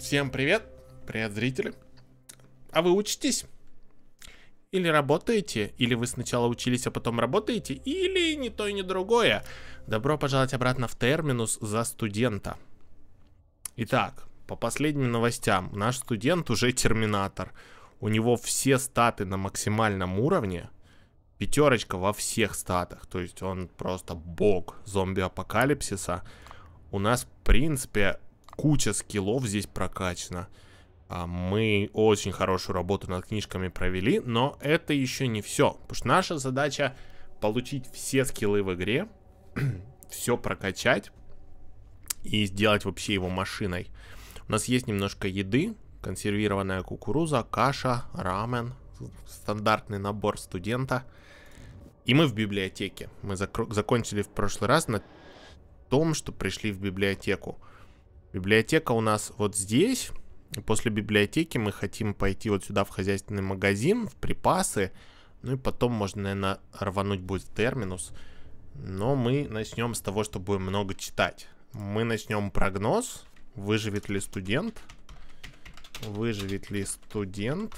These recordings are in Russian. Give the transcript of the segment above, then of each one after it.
Всем привет! Привет, зрители! А вы учитесь? Или работаете? Или вы сначала учились, а потом работаете? Или ни то и ни другое? Добро пожаловать обратно в терминус за студента. Итак, по последним новостям, наш студент уже терминатор. У него все статы на максимальном уровне. Пятерочка во всех статах. То есть он просто бог зомби-апокалипсиса. У нас, в принципе, куча скиллов здесь прокачана. Мы очень хорошую работу над книжками провели, но это еще не все. Потому что наша задача получить все скиллы в игре, все прокачать и сделать вообще его машиной. У нас есть немножко еды, консервированная кукуруза, каша, рамен, стандартный набор студента. И мы в библиотеке. Мы закончили в прошлый раз на том, что пришли в библиотеку. Библиотека у нас вот здесь. После библиотеки мы хотим пойти вот сюда в хозяйственный магазин, в припасы. Ну и потом можно, наверное, рвануть будет в терминус. Но мы начнем с того, что будем много читать. Мы начнем прогноз. Выживет ли студент? Выживет ли студент?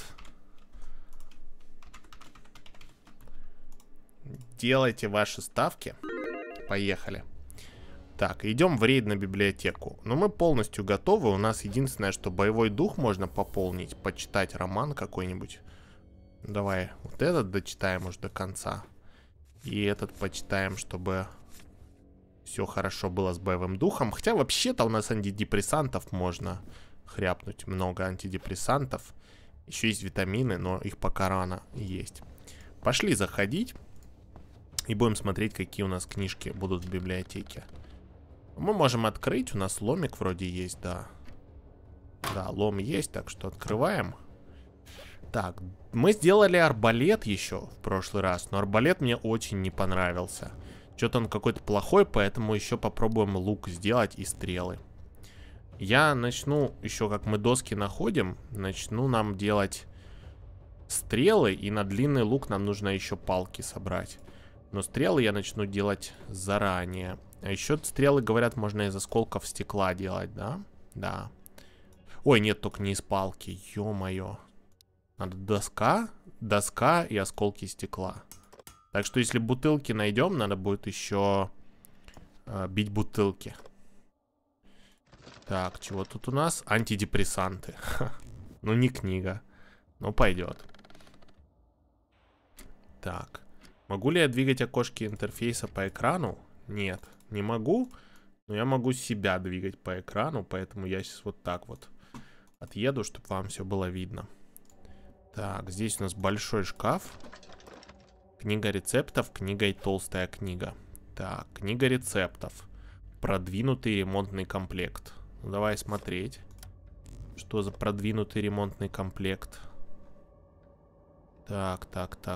Делайте ваши ставки. Поехали. Так, идем в рейд на библиотеку. Но мы полностью готовы. У нас единственное, что боевой дух можно пополнить. Почитать роман какой-нибудь. Давай вот этот дочитаем уже до конца. И этот почитаем, чтобы все хорошо было с боевым духом. Хотя вообще-то у нас антидепрессантов можно хряпнуть. Много антидепрессантов. Еще есть витамины, но их пока рано есть. Пошли заходить. И будем смотреть, какие у нас книжки будут в библиотеке. Мы можем открыть. У нас ломик вроде есть, да. Да, лом есть, так что открываем. Так, мы сделали арбалет еще в прошлый раз. Но арбалет мне очень не понравился. Что-то он какой-то плохой, поэтому еще попробуем лук сделать и стрелы. Я начну, еще как мы доски находим, начну нам делать стрелы. И на длинный лук нам нужно еще палки собрать. Но стрелы я начну делать заранее. А еще стрелы, говорят, можно из осколков стекла делать, да? Да. Ой, нет, только не из палки. Ё-моё. Надо доска и осколки стекла. Так что если бутылки найдем, надо будет еще бить бутылки. Так, чего тут у нас? Антидепрессанты. Ну, не книга. Ну, пойдет. Так. Могу ли я двигать окошки интерфейса по экрану? Нет, не могу. Но я могу себя двигать по экрану, поэтому я сейчас вот так вот отъеду, чтобы вам все было видно. Так, здесь у нас большой шкаф. Книга рецептов, книга и толстая книга. Так, книга рецептов. Продвинутый ремонтный комплект. Ну, давай смотреть. Что за продвинутый ремонтный комплект? Так.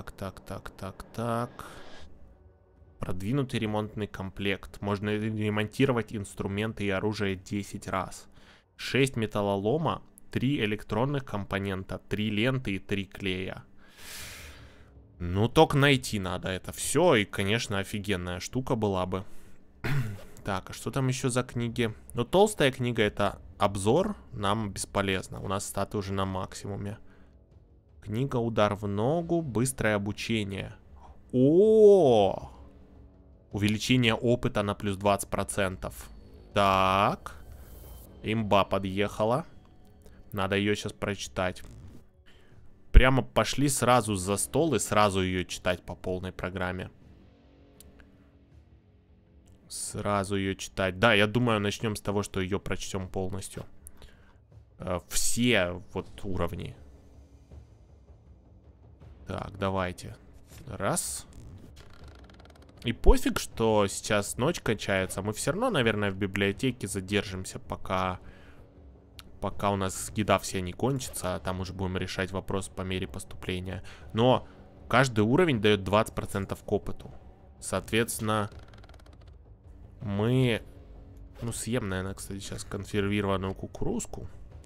Продвинутый ремонтный комплект. Можно ремонтировать инструменты и оружие 10 раз. 6 металлолома, 3 электронных компонента, 3 ленты и 3 клея. Ну, только найти надо это все. И, конечно, офигенная штука была бы. Так, а что там еще за книги? Ну, толстая книга — это обзор. Нам бесполезно. У нас статы уже на максимуме. Книга «Удар в ногу», быстрое обучение. О! Увеличение опыта на плюс 20%. Так. Имба подъехала. Надо ее сейчас прочитать. Прямо пошли сразу за стол и сразу ее читать по полной программе. Сразу ее читать. Да, я думаю, начнем с того, что ее прочтем полностью. Все вот уровни. Так, давайте. Раз. И пофиг, что сейчас ночь кончается. Мы все равно, наверное, в библиотеке задержимся, пока у нас еда вся не кончится. А там уже будем решать вопрос по мере поступления. Но каждый уровень дает 20% к опыту. Соответственно, мы... Ну, съем, наверное, кстати, сейчас консервированную кукурузку.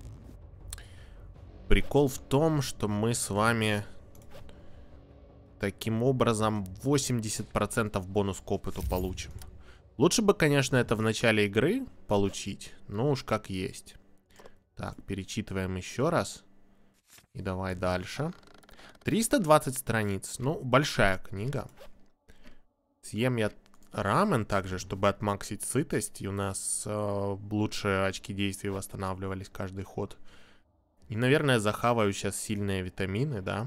Прикол в том, что мы с вами... Таким образом, 80% бонус к опыту получим. Лучше бы, конечно, это в начале игры получить. Но уж как есть. Так, перечитываем еще раз. И давай дальше. 320 страниц. Ну, большая книга. Съем я рамен также, чтобы отмаксить сытость. И у нас лучше очки действий восстанавливались каждый ход. И, наверное, захаваю сейчас сильные витамины, да?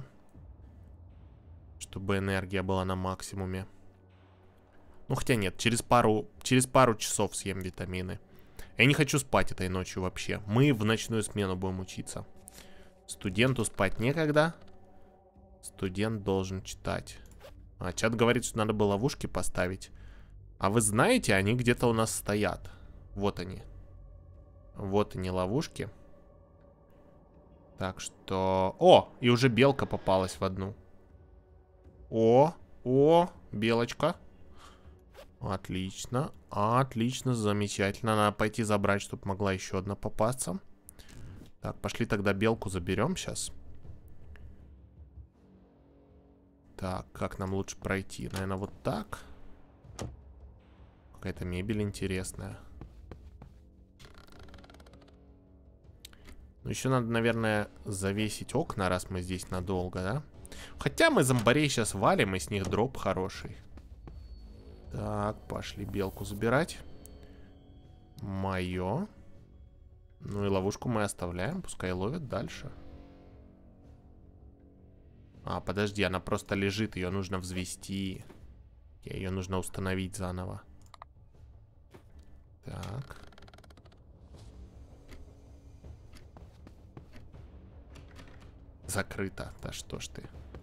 Чтобы энергия была на максимуме. Ну, хотя нет, через пару часов съем витамины. Я не хочу спать этой ночью вообще. Мы в ночную смену будем учиться. Студенту спать некогда. Студент должен читать. А чат говорит, что надо было ловушки поставить. А вы знаете, они где-то у нас стоят. Вот они. Вот они, ловушки. Так что... О, и уже белка попалась в одну. О, белочка. Отлично, отлично, замечательно. Надо пойти забрать, чтобы могла еще одна попасться. Так, пошли тогда белку заберем сейчас. Так, как нам лучше пройти? Наверное, вот так. Какая-то мебель интересная. Ну, еще надо, наверное, завесить окна, раз мы здесь надолго, да? Хотя мы зомбарей сейчас валим, и с них дроп хороший. Так, пошли белку забирать. Мое. Ну и ловушку мы оставляем, пускай ловят дальше. А, подожди, она просто лежит, ее нужно взвести. Ее нужно установить заново. Так. Закрыто. Да что ж ты.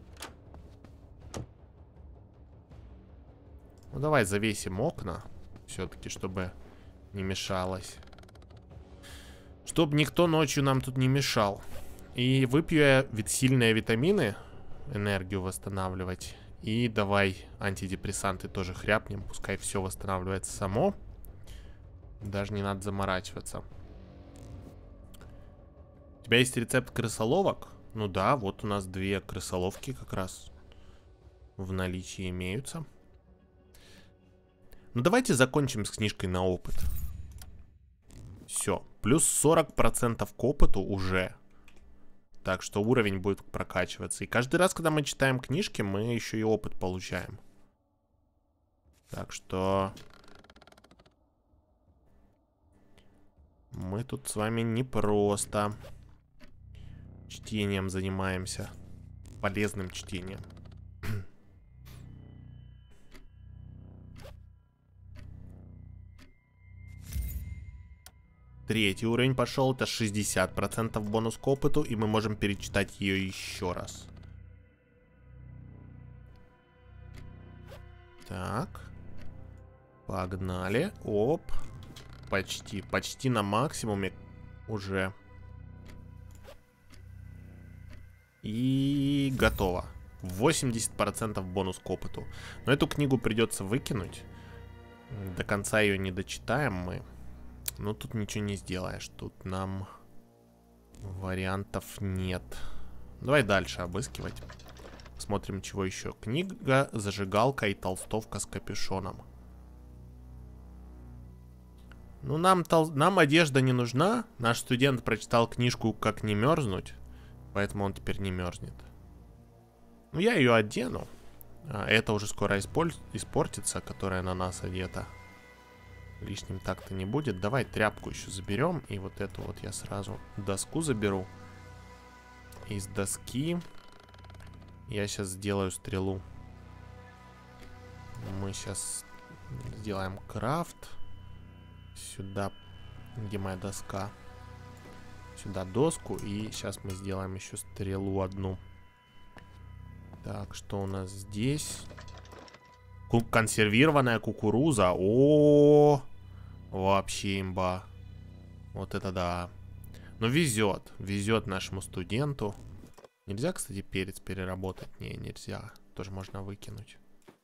Ну давай завесим окна. Все-таки, чтобы не мешалось. Чтобы никто ночью нам тут не мешал. И выпью я сильные витамины. Энергию восстанавливать. И давай антидепрессанты тоже хряпнем. Пускай все восстанавливается само. Даже не надо заморачиваться. У тебя есть рецепт крысоловок? Ну да, вот у нас 2 крысоловки как раз в наличии имеются. Ну давайте закончим с книжкой на опыт. Все, плюс 40% к опыту уже. Так что уровень будет прокачиваться. И каждый раз, когда мы читаем книжки, мы еще и опыт получаем. Так что... мы тут с вами не просто чтением занимаемся. Полезным чтением. Третий уровень пошел. Это 60% бонус к опыту. И мы можем перечитать ее еще раз. Так. Погнали. Оп. Почти на максимуме уже. И готово. 80% бонус к опыту. Но эту книгу придется выкинуть. До конца ее не дочитаем мы. Но тут ничего не сделаешь. Тут нам вариантов нет. Давай дальше обыскивать. Смотрим, чего еще. Книга, зажигалка и толстовка с капюшоном. Ну, нам одежда не нужна. Наш студент прочитал книжку «Как не мерзнуть». Поэтому он теперь не мерзнет. Ну, я ее одену. Это уже скоро испортится, которая на нас одета. Лишним так-то не будет. Давай тряпку еще заберем. И вот эту вот я сразу доску заберу. Из доски я сейчас сделаю стрелу. Мы сейчас сделаем крафт. Сюда, где моя доска. Сюда доску. И сейчас мы сделаем еще стрелу одну. Так, что у нас здесь? Консервированная кукуруза. О, вообще имба. Вот это да. Но везет. Везет нашему студенту. Нельзя, кстати, перец переработать? Не, нельзя. Тоже можно выкинуть.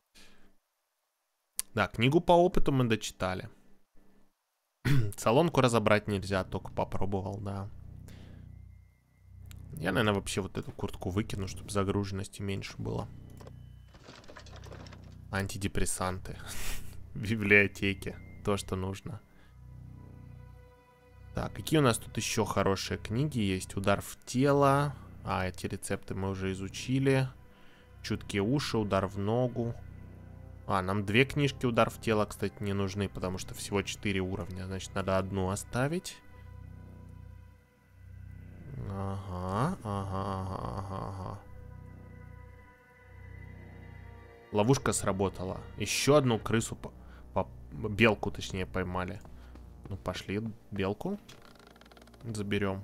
Да, книгу по опыту мы дочитали. Солонку разобрать нельзя, только попробовал, да. Я, наверное, вообще вот эту куртку выкину, чтобы загруженности меньше было. Антидепрессанты. В библиотеке. То, что нужно. Так, какие у нас тут еще хорошие книги есть? Удар в тело. А, эти рецепты мы уже изучили. Чуткие уши, удар в ногу. А, нам 2 книжки удар в тело, кстати, не нужны, потому что всего 4 уровня. Значит, надо одну оставить. Ага, ага. Ловушка сработала. Еще одну крысу, белку, точнее, поймали. Ну, пошли белку заберем.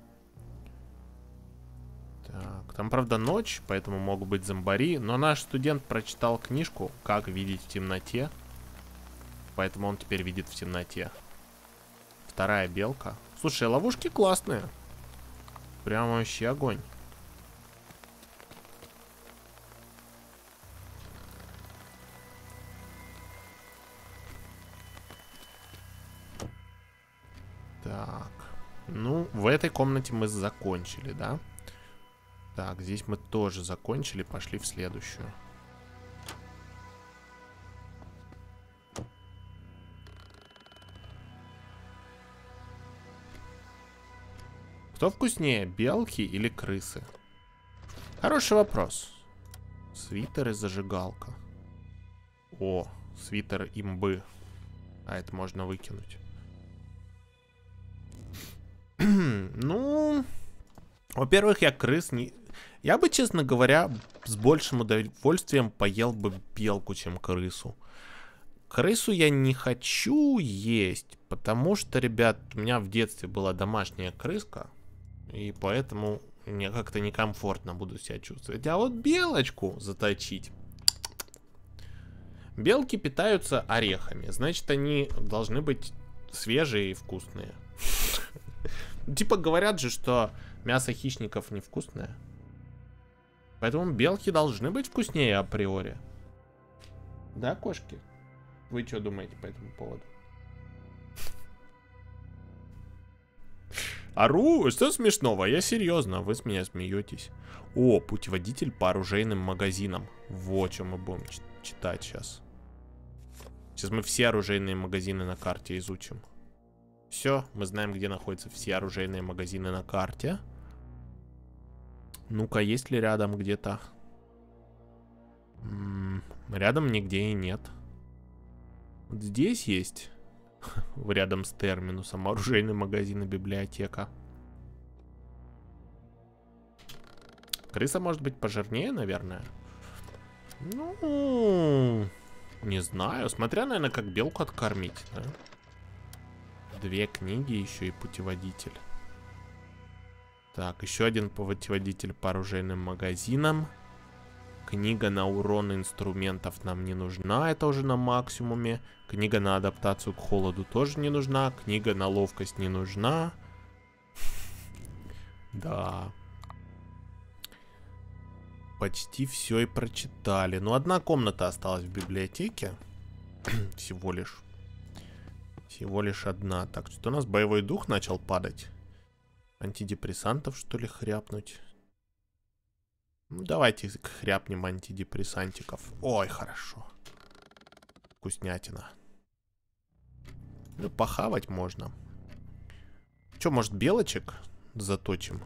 Так, там, правда, ночь, поэтому могут быть зомбари. Но наш студент прочитал книжку «Как видеть в темноте». Поэтому он теперь видит в темноте. Вторая белка. Слушай, ловушки классные. Прям вообще огонь. Так. Ну, в этой комнате мы закончили, да? Так, здесь мы тоже закончили. Пошли в следующую. Кто вкуснее, белки или крысы? Хороший вопрос. Свитер и зажигалка. О, свитер имбы. А это можно выкинуть. Ну, во-первых, я крыс не... Я бы, честно говоря, с большим удовольствием поел бы белку, чем крысу. Крысу я не хочу есть, потому что, ребят, у меня в детстве была домашняя крыска, и поэтому мне как-то некомфортно буду себя чувствовать. А вот белочку заточить... Белки питаются орехами, значит, они должны быть свежие и вкусные. Типа говорят же, что мясо хищников невкусное. Поэтому белки должны быть вкуснее априори. Да, кошки? Вы что думаете по этому поводу? Ору? Что смешного? Я серьезно, вы с меня смеетесь. О, путеводитель по оружейным магазинам. Вот что мы будем читать сейчас. Сейчас мы все оружейные магазины на карте изучим. Все, мы знаем, где находятся все оружейные магазины на карте. Ну-ка, есть ли рядом где-то? Рядом нигде и нет. Вот здесь есть. Рядом с терминусом. Оружейный магазин и библиотека. Крыса может быть пожирнее, наверное. Ну, не знаю. Смотря, наверное, как белку откормить, да? 2 книги еще и путеводитель. Так, еще один путеводитель по оружейным магазинам. Книга на урон инструментов нам не нужна, это уже на максимуме. Книга на адаптацию к холоду тоже не нужна. Книга на ловкость не нужна. Да. Почти все и прочитали. Но одна комната осталась в библиотеке. Всего лишь. Всего лишь одна. Так, что у нас боевой дух начал падать. Антидепрессантов, что ли, хряпнуть? Ну, давайте хряпнем антидепрессантиков. Ой, хорошо. Вкуснятина. Ну, похавать можно. Че, может, белочек заточим?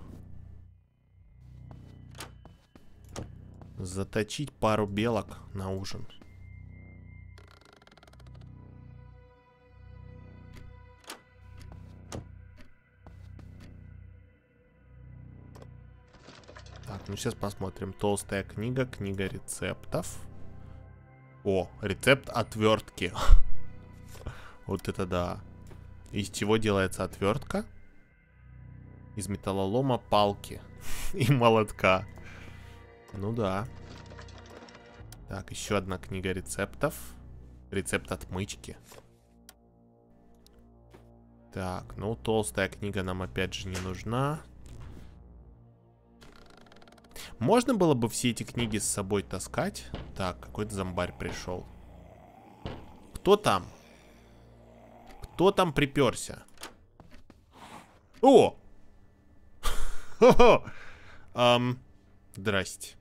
Заточить пару белок на ужин. Так, ну сейчас посмотрим. Толстая книга, книга рецептов. О, рецепт отвертки. Вот это да. Из чего делается отвертка? Из металлолома, палки и молотка. Ну да. Так, еще одна книга рецептов. Рецепт отмычки. Так, ну толстая книга нам опять же не нужна. Можно было бы все эти книги с собой таскать. Так, какой-то зомбарь пришел. Кто там? Кто там приперся? О! Здрасте.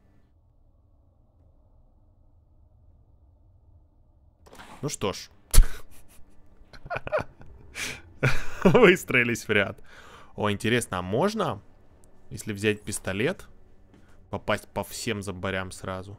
Ну что ж. Выстроились в ряд. О, интересно, а можно, если взять пистолет, попасть по всем зомбарям сразу?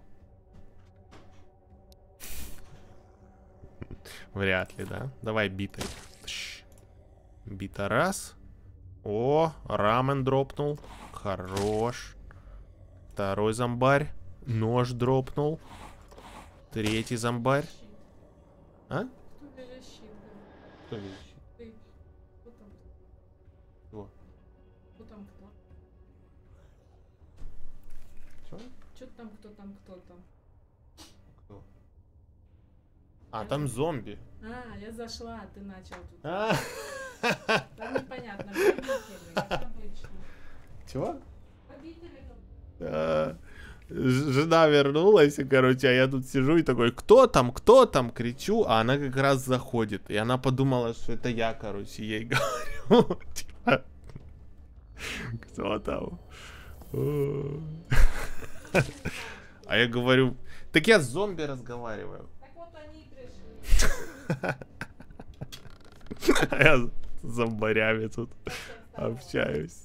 Вряд ли, да? Давай битой. Бита раз. О, рамен дропнул. Хорош. Второй зомбарь. Нож дропнул. Третий зомбарь. А? Кто верещит? Кто верещит? Ты. Кто там? Кто? Кто там кто? Чё там кто там кто там? Кто? А, там зомби. А, я зашла, ты начал тут. Там непонятно, победители, как обычно. Чего? Жена вернулась, короче, а я тут сижу и такой, кто там, кричу, а она как раз заходит. И она подумала, что это я, короче, ей говорю, типа, кто там? А я говорю, так я с зомби разговариваю. Так вот они и пришли. А я с зомбарями тут общаюсь.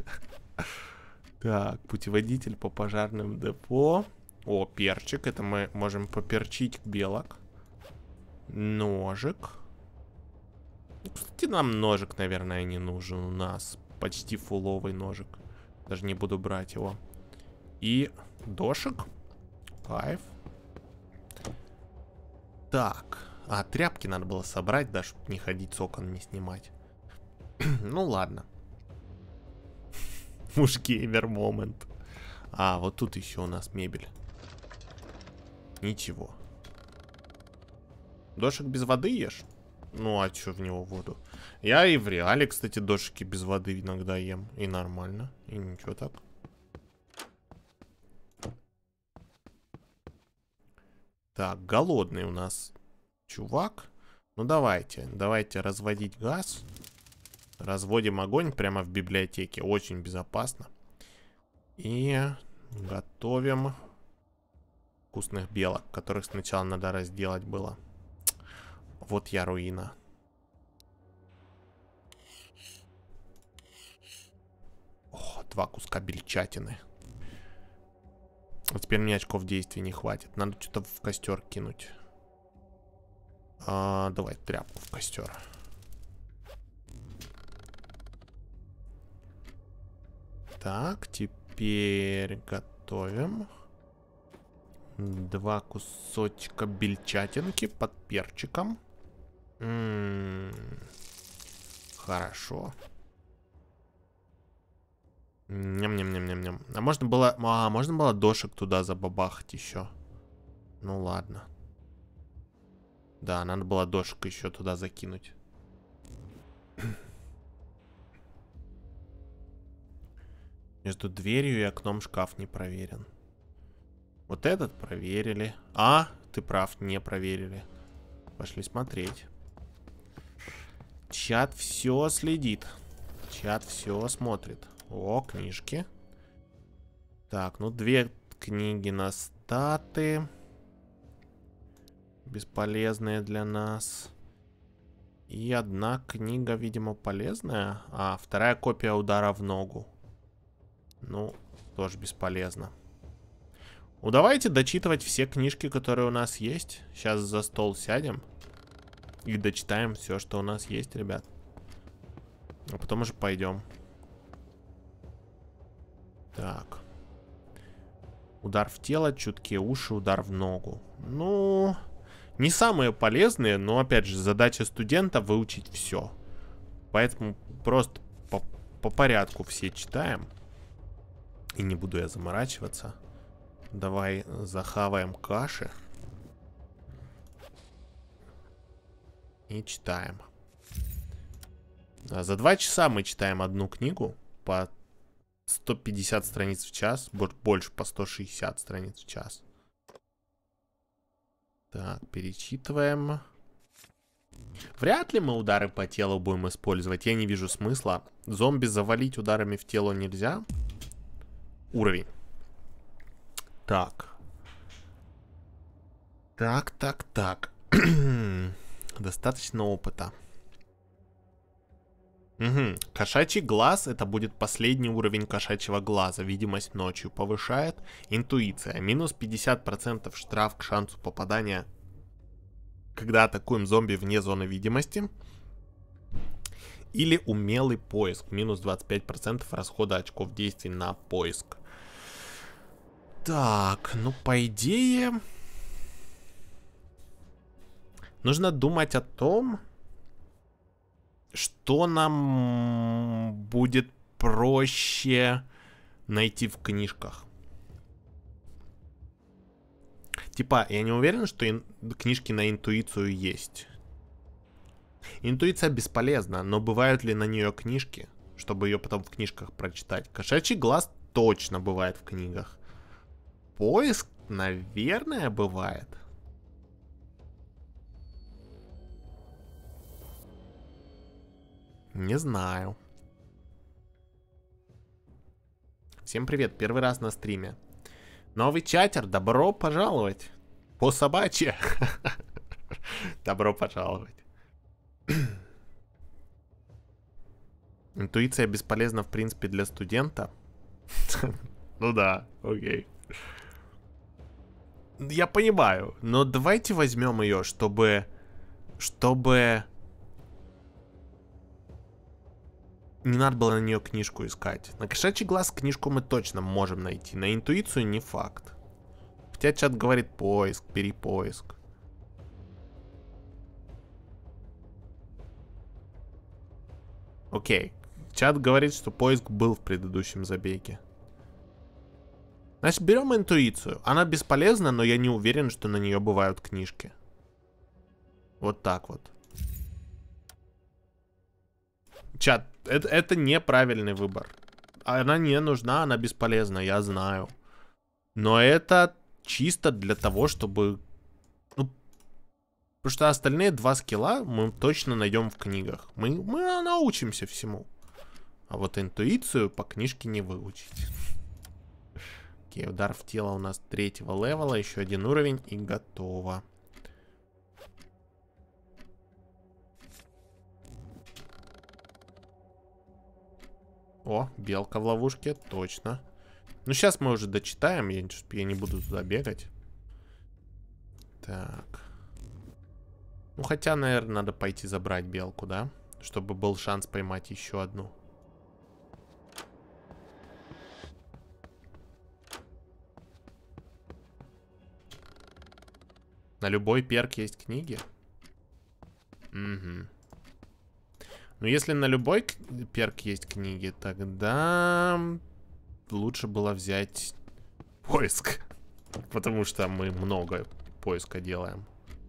Так, путеводитель по пожарным депо. О, перчик. Это мы можем поперчить белок. Ножик. Кстати, нам ножик, наверное, не нужен. У нас почти фуловый ножик. Даже не буду брать его. И дошик. Кайф. Так. А, тряпки надо было собрать, да, чтобы не ходить с окон, не снимать. Ну, ладно. Муж-геймер момент. А, вот тут еще у нас мебель. Ничего. Дошик без воды ешь? Ну, а что в него воду? Я и в реале, кстати, дошики без воды иногда ем. И нормально. И ничего так. Так, голодный у нас чувак. Ну, давайте разводить газ. Разводим огонь прямо в библиотеке. Очень безопасно. И готовим вкусных белок, которых сначала надо разделать было. Вот я руина. О, 2 куска бельчатины. А теперь мне очков действия не хватит. Надо что-то в костер кинуть. Давай тряпку в костер. Так, теперь готовим 2 кусочка бельчатинки под перчиком. Хорошо. Ням-ням-ням-ням-ням. А можно было дошек туда забабахать еще. Ну ладно. Да, надо было дошек еще туда закинуть. Между дверью и окном шкаф не проверен. Вот этот проверили. А, ты прав, не проверили. Пошли смотреть. Чат все следит. Чат все смотрит. О, книжки. Так, ну 2 книги на статы. Бесполезные для нас. И 1 книга, видимо, полезная. А, 2 копия удара в ногу. Ну, тоже бесполезно. Ну, давайте дочитывать все книжки, которые у нас есть. Сейчас за стол сядем. И дочитаем все, что у нас есть, ребят. А потом уже пойдем. Так. Удар в тело, чуткие уши, удар в ногу. Ну, не самые полезные, но, опять же, задача студента выучить все. Поэтому просто по порядку все читаем. И не буду я заморачиваться. Давай захаваем каши. И читаем. За 2 часа мы читаем 1 книгу по 150 страниц в час. Больше, по 160 страниц в час. Так, перечитываем. Вряд ли мы удары по телу будем использовать. Я не вижу смысла. Зомби завалить ударами в тело нельзя. Уровень. Так. Так. Достаточно опыта. Угу. Кошачий глаз — это будет последний уровень кошачьего глаза. Видимость ночью повышает. Интуиция. Минус 50% штраф к шансу попадания, когда атакуем зомби вне зоны видимости. Или умелый поиск. Минус 25% расхода очков действий на поиск. Так, ну по идее... Нужно думать о том, что нам будет проще найти в книжках. Типа, я не уверен, что книжки на интуицию есть. Интуиция бесполезна, но бывают ли на нее книжки, чтобы ее потом в книжках прочитать? Кошачий глаз точно бывает в книгах. Поиск, наверное, бывает. Не знаю. Всем привет, первый раз на стриме. Новый чатер, добро пожаловать. По собачье. Добро пожаловать. Интуиция бесполезна, в принципе, для студента. Ну да, окей. Я понимаю, но давайте возьмем ее, чтобы... Не надо было на нее книжку искать. На кошачий глаз книжку мы точно можем найти. На интуицию не факт. Хотя чат говорит поиск, перепоиск. Окей. Чат говорит, что поиск был в предыдущем забеге. Значит, берем интуицию. Она бесполезна, но я не уверен, что на нее бывают книжки. Вот так вот. Чат, это неправильный выбор. Она не нужна, она бесполезна, я знаю. Но это чисто для того, чтобы... Ну, потому что остальные два скилла мы точно найдем в книгах. Мы научимся всему. А вот интуицию по книжке не выучить. Окей, удар в тело у нас 3-го левела. Еще один уровень и готово. О, белка в ловушке, точно. Ну, сейчас мы уже дочитаем, я не буду туда бегать. Так. Ну, хотя, наверное, надо пойти забрать белку, да? Чтобы был шанс поймать еще одну. На любой перк есть книги? Угу. Ну, если на любой перк есть книги, тогда лучше было взять поиск. Потому что мы много поиска делаем.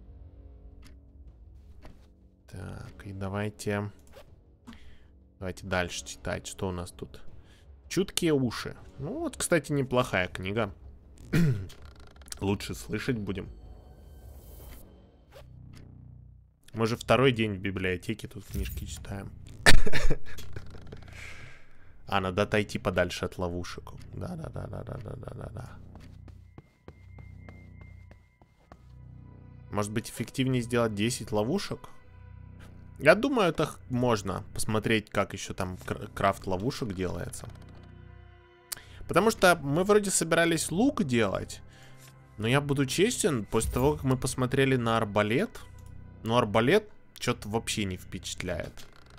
Так, и давайте дальше читать. Что у нас тут? Чуткие уши. Ну, вот, кстати, неплохая книга. Лучше слышать будем. Мы же второй день в библиотеке тут книжки читаем. А, надо отойти подальше от ловушек. Да. Может быть, эффективнее сделать 10 ловушек? Я думаю, это можно посмотреть, как еще там крафт ловушек делается. Потому что мы вроде собирались лук делать. Но я буду честен, после того, как мы посмотрели на арбалет... Ну, арбалет что-то вообще не впечатляет.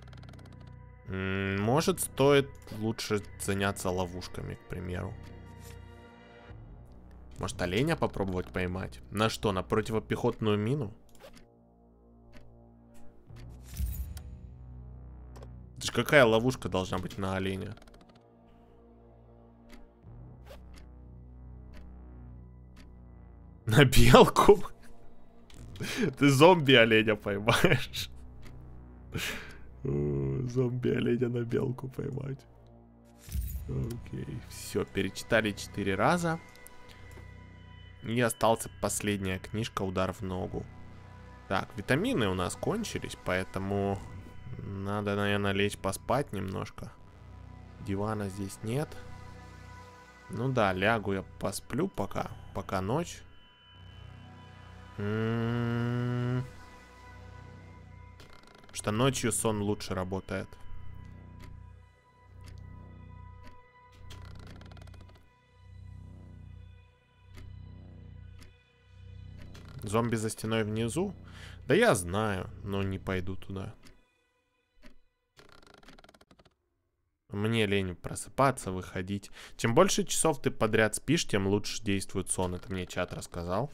Может, стоит лучше заняться ловушками, к примеру. Может, оленя попробовать поймать? На что? На противопехотную мину? Это ж какая ловушка должна быть на оленя? На белку? Ты зомби-оленя поймаешь. Зомби-оленя на белку поймать. Окей. Все, перечитали 4 раза. И остался последняя книжка «Удар в ногу». Так, витамины у нас кончились, поэтому надо, наверное, лечь поспать немножко. Дивана здесь нет. Ну да, лягу я посплю пока ночь. Потому что ночью сон лучше работает. Зомби за стеной внизу? Да я знаю, но не пойду туда. Мне лень просыпаться, выходить. Чем больше часов ты подряд спишь, тем лучше действует сон. Это мне чат рассказал.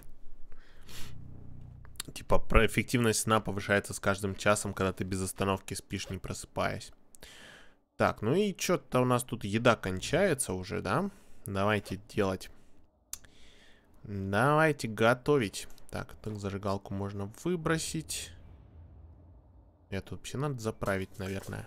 Типа, про эффективность сна повышается с каждым часом, когда ты без остановки спишь, не просыпаясь. Так, ну и что-то у нас тут еда кончается уже, да? Давайте делать. Давайте готовить. Так, так зажигалку можно выбросить. Это вообще надо заправить, наверное.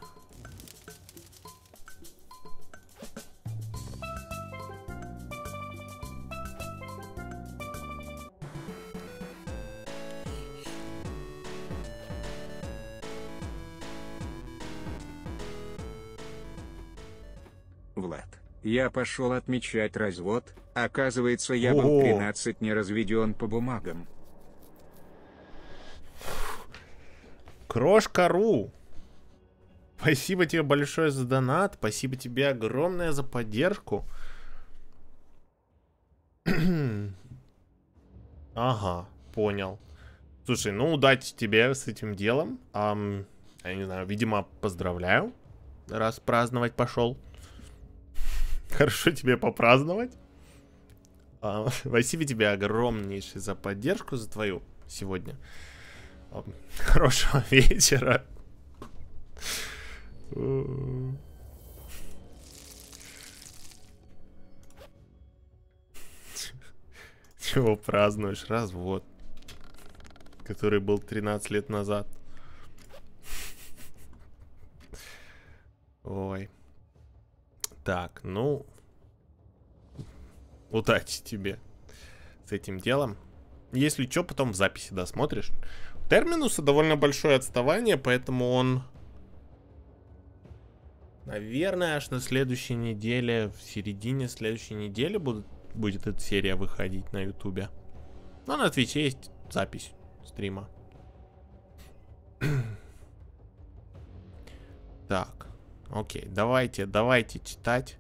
Влад, я пошел отмечать развод, оказывается, я был 13 не разведен по бумагам. Крошка.ру. Спасибо тебе большое за донат. Спасибо тебе огромное за поддержку. Ага, понял. Слушай, ну удачи тебе с этим делом. Я не знаю, видимо, поздравляю, раз праздновать пошел. Хорошо тебе попраздновать. Спасибо тебе огромнейшее за поддержку, за твою сегодня. Хорошего вечера. Чего празднуешь? Развод, который был 13 лет назад. Ой. Так, ну, удачи тебе с этим делом. Если что, потом в записи досмотришь. У Терминуса довольно большое отставание, поэтому он, наверное, аж на следующей неделе, в середине следующей недели будет эта серия выходить на Ютубе. Но на Твиче есть запись стрима. Так. Окей, давайте читать.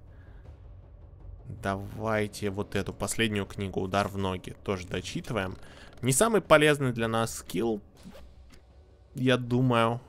Давайте вот эту последнюю книгу «Удар в ноги» тоже дочитываем. Не самый полезный для нас скилл, я думаю.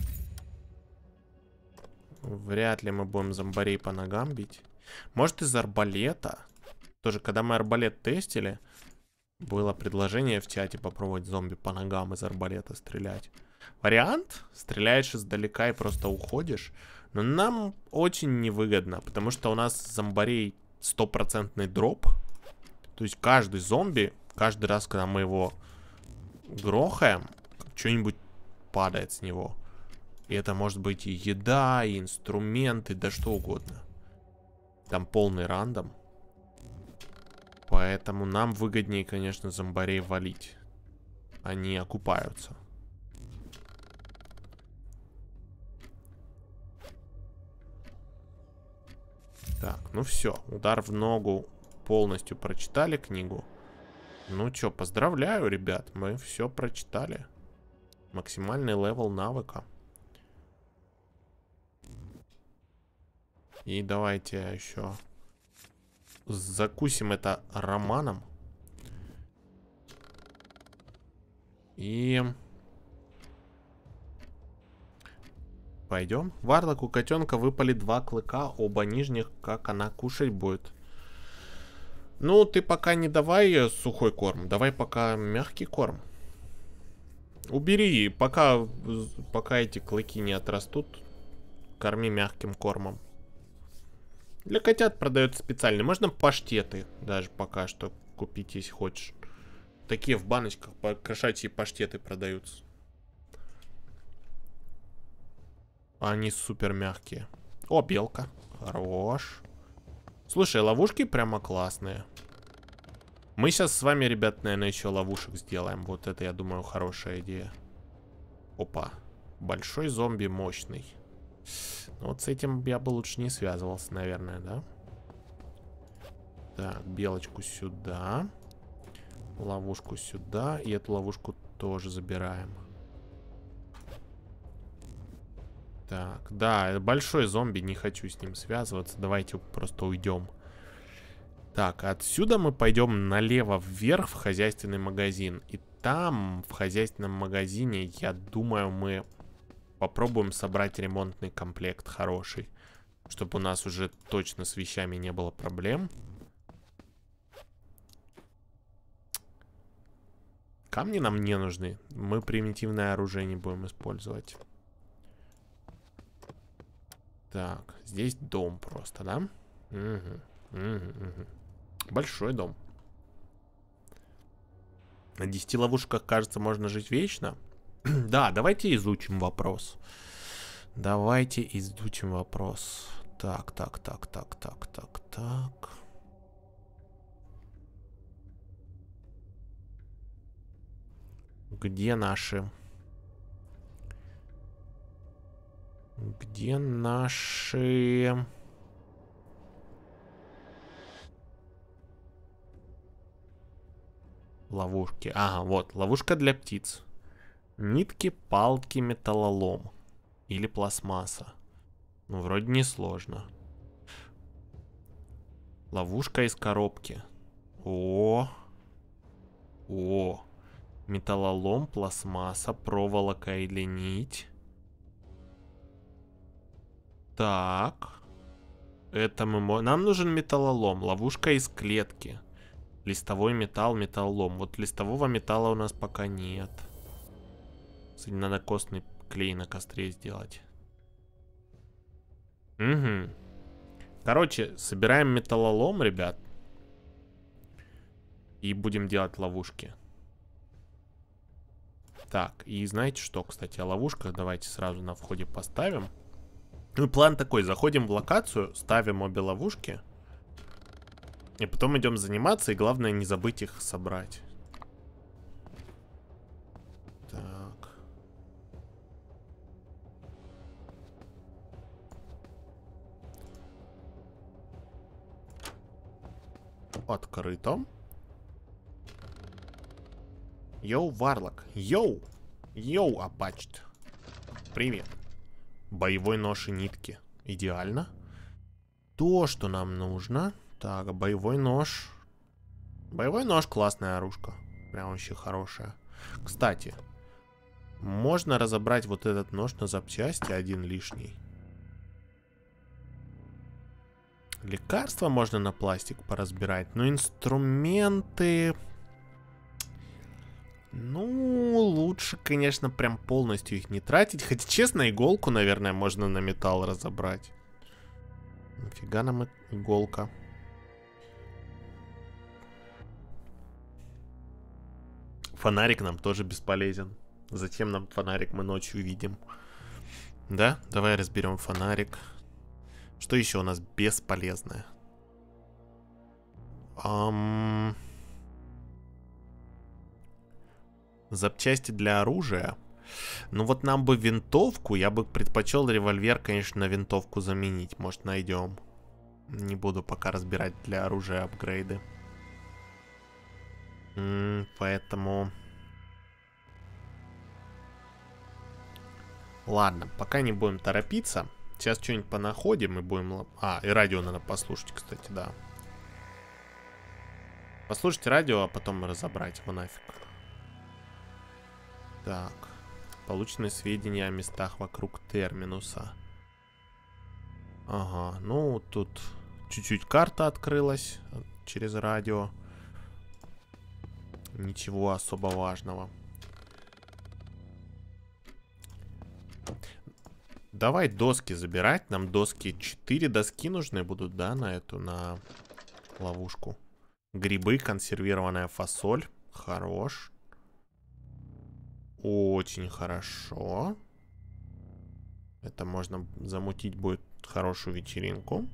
Вряд ли мы будем зомбарей по ногам бить. Может, из арбалета. Тоже, когда мы арбалет тестили, было предложение в чате попробовать зомби по ногам из арбалета стрелять. Вариант? Стреляешь издалека и просто уходишь. Но нам очень невыгодно, потому что у нас зомбарей 100% дроп. То есть каждый зомби, каждый раз, когда мы его грохаем, что-нибудь падает с него. И это может быть и еда, и инструменты, да что угодно. Там полный рандом. Поэтому нам выгоднее, конечно, зомбарей валить. Они окупаются. Так, ну все. Удар в ногу полностью прочитали книгу. Ну что, поздравляю, ребят. Мы все прочитали. Максимальный левел навыка. И давайте еще закусим это романом. И пойдем. Варлок, у котенка выпали 2 клыка, оба нижних, как она кушать будет? Ну, ты пока не давай сухой корм, давай пока мягкий корм. Убери, пока эти клыки не отрастут, корми мягким кормом. Для котят продается специально. Можно паштеты даже пока что купить, если хочешь. Такие в баночках кошачьи паштеты продаются. Они супер мягкие. О, белка. Хорош. Слушай, ловушки прямо классные. Мы сейчас с вами, ребят, наверное, еще ловушек сделаем. Вот это, я думаю, хорошая идея. Опа. Большой зомби мощный. Вот с этим я бы лучше не связывался, наверное, да? Так, белочку сюда. Ловушку сюда. И эту ловушку тоже забираем. Так, да, большой зомби, не хочу с ним связываться. Давайте просто уйдем. Так, отсюда мы пойдем налево вверх в хозяйственный магазин. И там, в хозяйственном магазине, я думаю, мы попробуем собрать ремонтный комплект хороший. Чтобы у нас уже точно с вещами не было проблем. Камни нам не нужны. Мы примитивное оружие не будем использовать. Так, здесь дом просто, да? Угу. Большой дом. На 10 ловушках, кажется, можно жить вечно. Да, давайте изучим вопрос. Давайте изучим вопрос. Так. Где наши? Где наши? Ловушки. Ага, вот, ловушка для птиц. Нитки, палки, металлолом. Или пластмасса. Ну, вроде не сложно. Ловушка из коробки. О. Металлолом, пластмасса, проволока или нить. Так. Это мы можем... Нам нужен металлолом. Ловушка из клетки. Листовой металл, металлолом. Вот листового металла у нас пока нет. Кстати, надо костный клей на костре сделать. Угу. Короче, собираем металлолом, ребят. И будем делать ловушки. Так, и знаете что, кстати, о ловушках давайте сразу на входе поставим. Ну, план такой, заходим в локацию, ставим обе ловушки. И потом идем заниматься, и главное не забыть их собрать. Так. Открыто. Йоу, Варлок. Йоу, Апачт. Привет. Боевой нож и нитки. Идеально. То, что нам нужно. Так, боевой нож. Боевой нож классная оружка. Прям вообще хорошая. Кстати, можно разобрать вот этот нож на запчасти, один лишний. Лекарства можно на пластик поразбирать, но инструменты... Ну, лучше, конечно, прям полностью их не тратить. Хотя, честно, иголку, наверное, можно на металл разобрать. Нафига нам иголка? Фонарик нам тоже бесполезен. Зачем нам фонарик, мы ночью видим. Да? Давай разберем фонарик. Что еще у нас бесполезное? Запчасти для оружия. Ну вот нам бы винтовку. Я бы предпочел револьвер, конечно, на винтовку заменить. Может, найдем. Не буду пока разбирать для оружия апгрейды. Поэтому... Ладно, пока не будем торопиться. Сейчас что-нибудь понаходим и будем... А, и радио надо послушать, кстати, да. Послушать радио, а потом разобрать его нафиг. Так. Полученные сведения о местах вокруг терминуса. Ага, ну тут чуть-чуть карта открылась через радио. Ничего особо важного. Давай доски забирать. Нам доски, 4 доски нужны будут, да, на эту, на ловушку. Грибы, консервированная фасоль. Хорош. Очень хорошо. Это можно замутить будет хорошую вечеринку.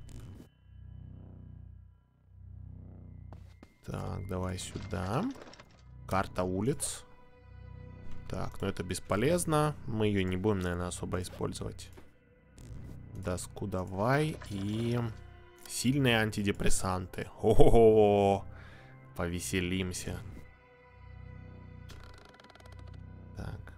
Так, давай сюда. Карта улиц. Так, ну это бесполезно. Мы ее не будем, наверное, особо использовать. Доску давай. И сильные антидепрессанты. О-хо-хо! Повеселимся. Так.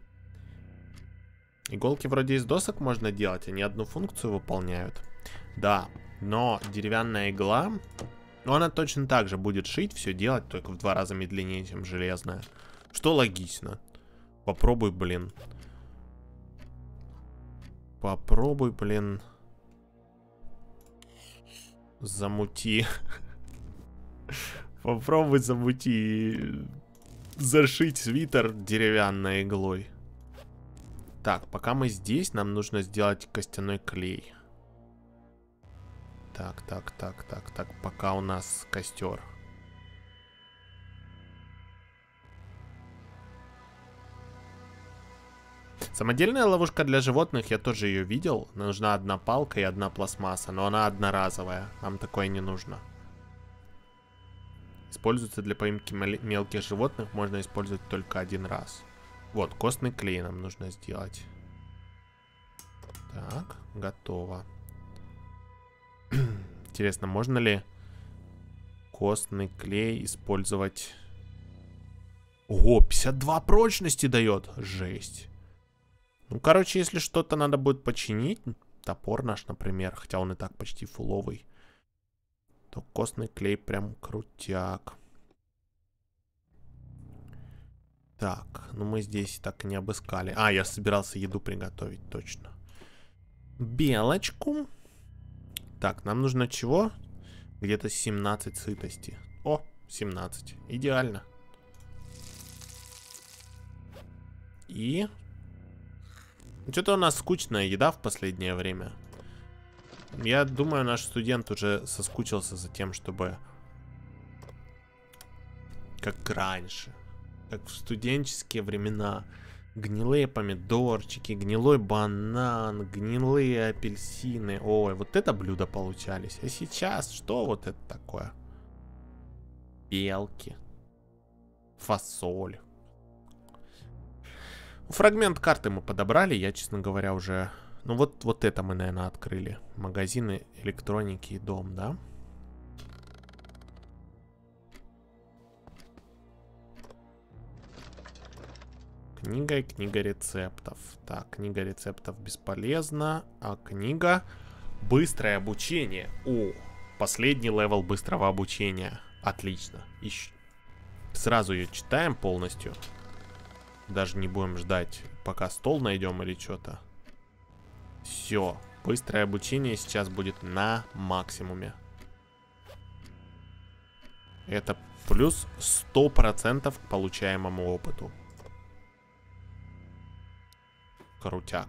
Иголки вроде из досок можно делать. Они одну функцию выполняют. Да, но деревянная игла... Ну, она точно так же будет шить, все делать, только в 2 раза медленнее, чем железная. Что логично. Попробуй, блин. Попробуй, блин. Замути. Попробуй замути. Зашить свитер деревянной иглой. Так, пока мы здесь, нам нужно сделать костяной клей. Так, пока у нас костер. Самодельная ловушка для животных, я тоже ее видел. Нужна одна палка и одна пластмасса, но она одноразовая. Нам такое не нужно. Используется для поимки мелких животных, можно использовать только один раз. Вот, костный клей нам нужно сделать. Так, готово. Интересно, можно ли костный клей использовать... Ого, 52 прочности дает. Жесть. Ну, короче, если что-то надо будет починить, топор наш, например, хотя он и так почти фуловый, то костный клей прям крутяк. Так, ну мы здесь так и не обыскали. А, я собирался еду приготовить, точно. Белочку. Так, нам нужно чего? Где-то 17 сытости. О, 17. Идеально. И... Что-то у нас скучная еда в последнее время. Я думаю, наш студент уже соскучился за тем, чтобы... Как раньше. Как в студенческие времена. Гнилые помидорчики, гнилой банан, гнилые апельсины. Ой, вот это блюда получались. А сейчас что вот это такое? Белки. Фасоль. Фрагмент карты мы подобрали. Я, честно говоря, уже... Ну вот это мы, наверное, открыли. Магазины электроники и дом, да? Книга и книга рецептов. Так, книга рецептов бесполезна. А книга... Быстрое обучение. О, последний левел быстрого обучения. Отлично. Сразу ее читаем полностью. Даже не будем ждать, пока стол найдем или что-то. Все. Быстрое обучение сейчас будет на максимуме. Это плюс 100% к получаемому опыту. Крутяк.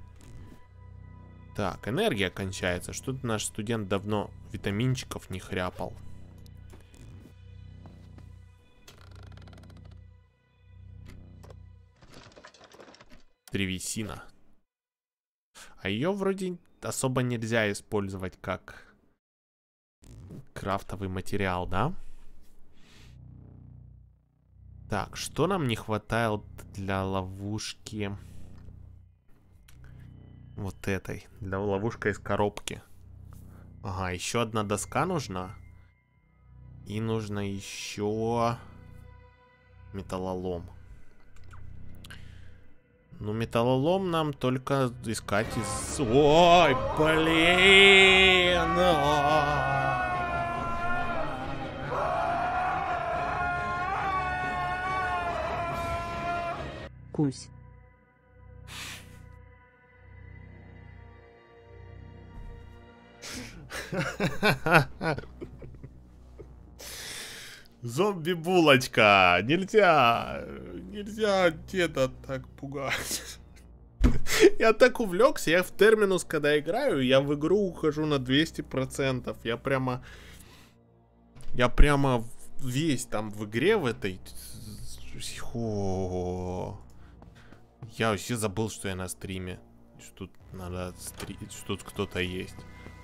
Так, энергия кончается. Что-то наш студент давно витаминчиков не хряпал. Древесина. А ее вроде особо нельзя использовать как крафтовый материал, да? Так, что нам не хватает для ловушки? Вот этой. Для ловушки из коробки. Ага, еще одна доска нужна. И нужно еще металлолом. Ну, металлолом нам только искать из... Ой, блин! Кусь. Зомби-булочка! Нельзя! Нельзя деда так пугать. Я так увлекся, я в терминус, когда играю, я в игру ухожу на 200%. Я прямо весь там в игре в этой... Я вообще забыл, что я на стриме. Что тут надо что тут кто-то есть.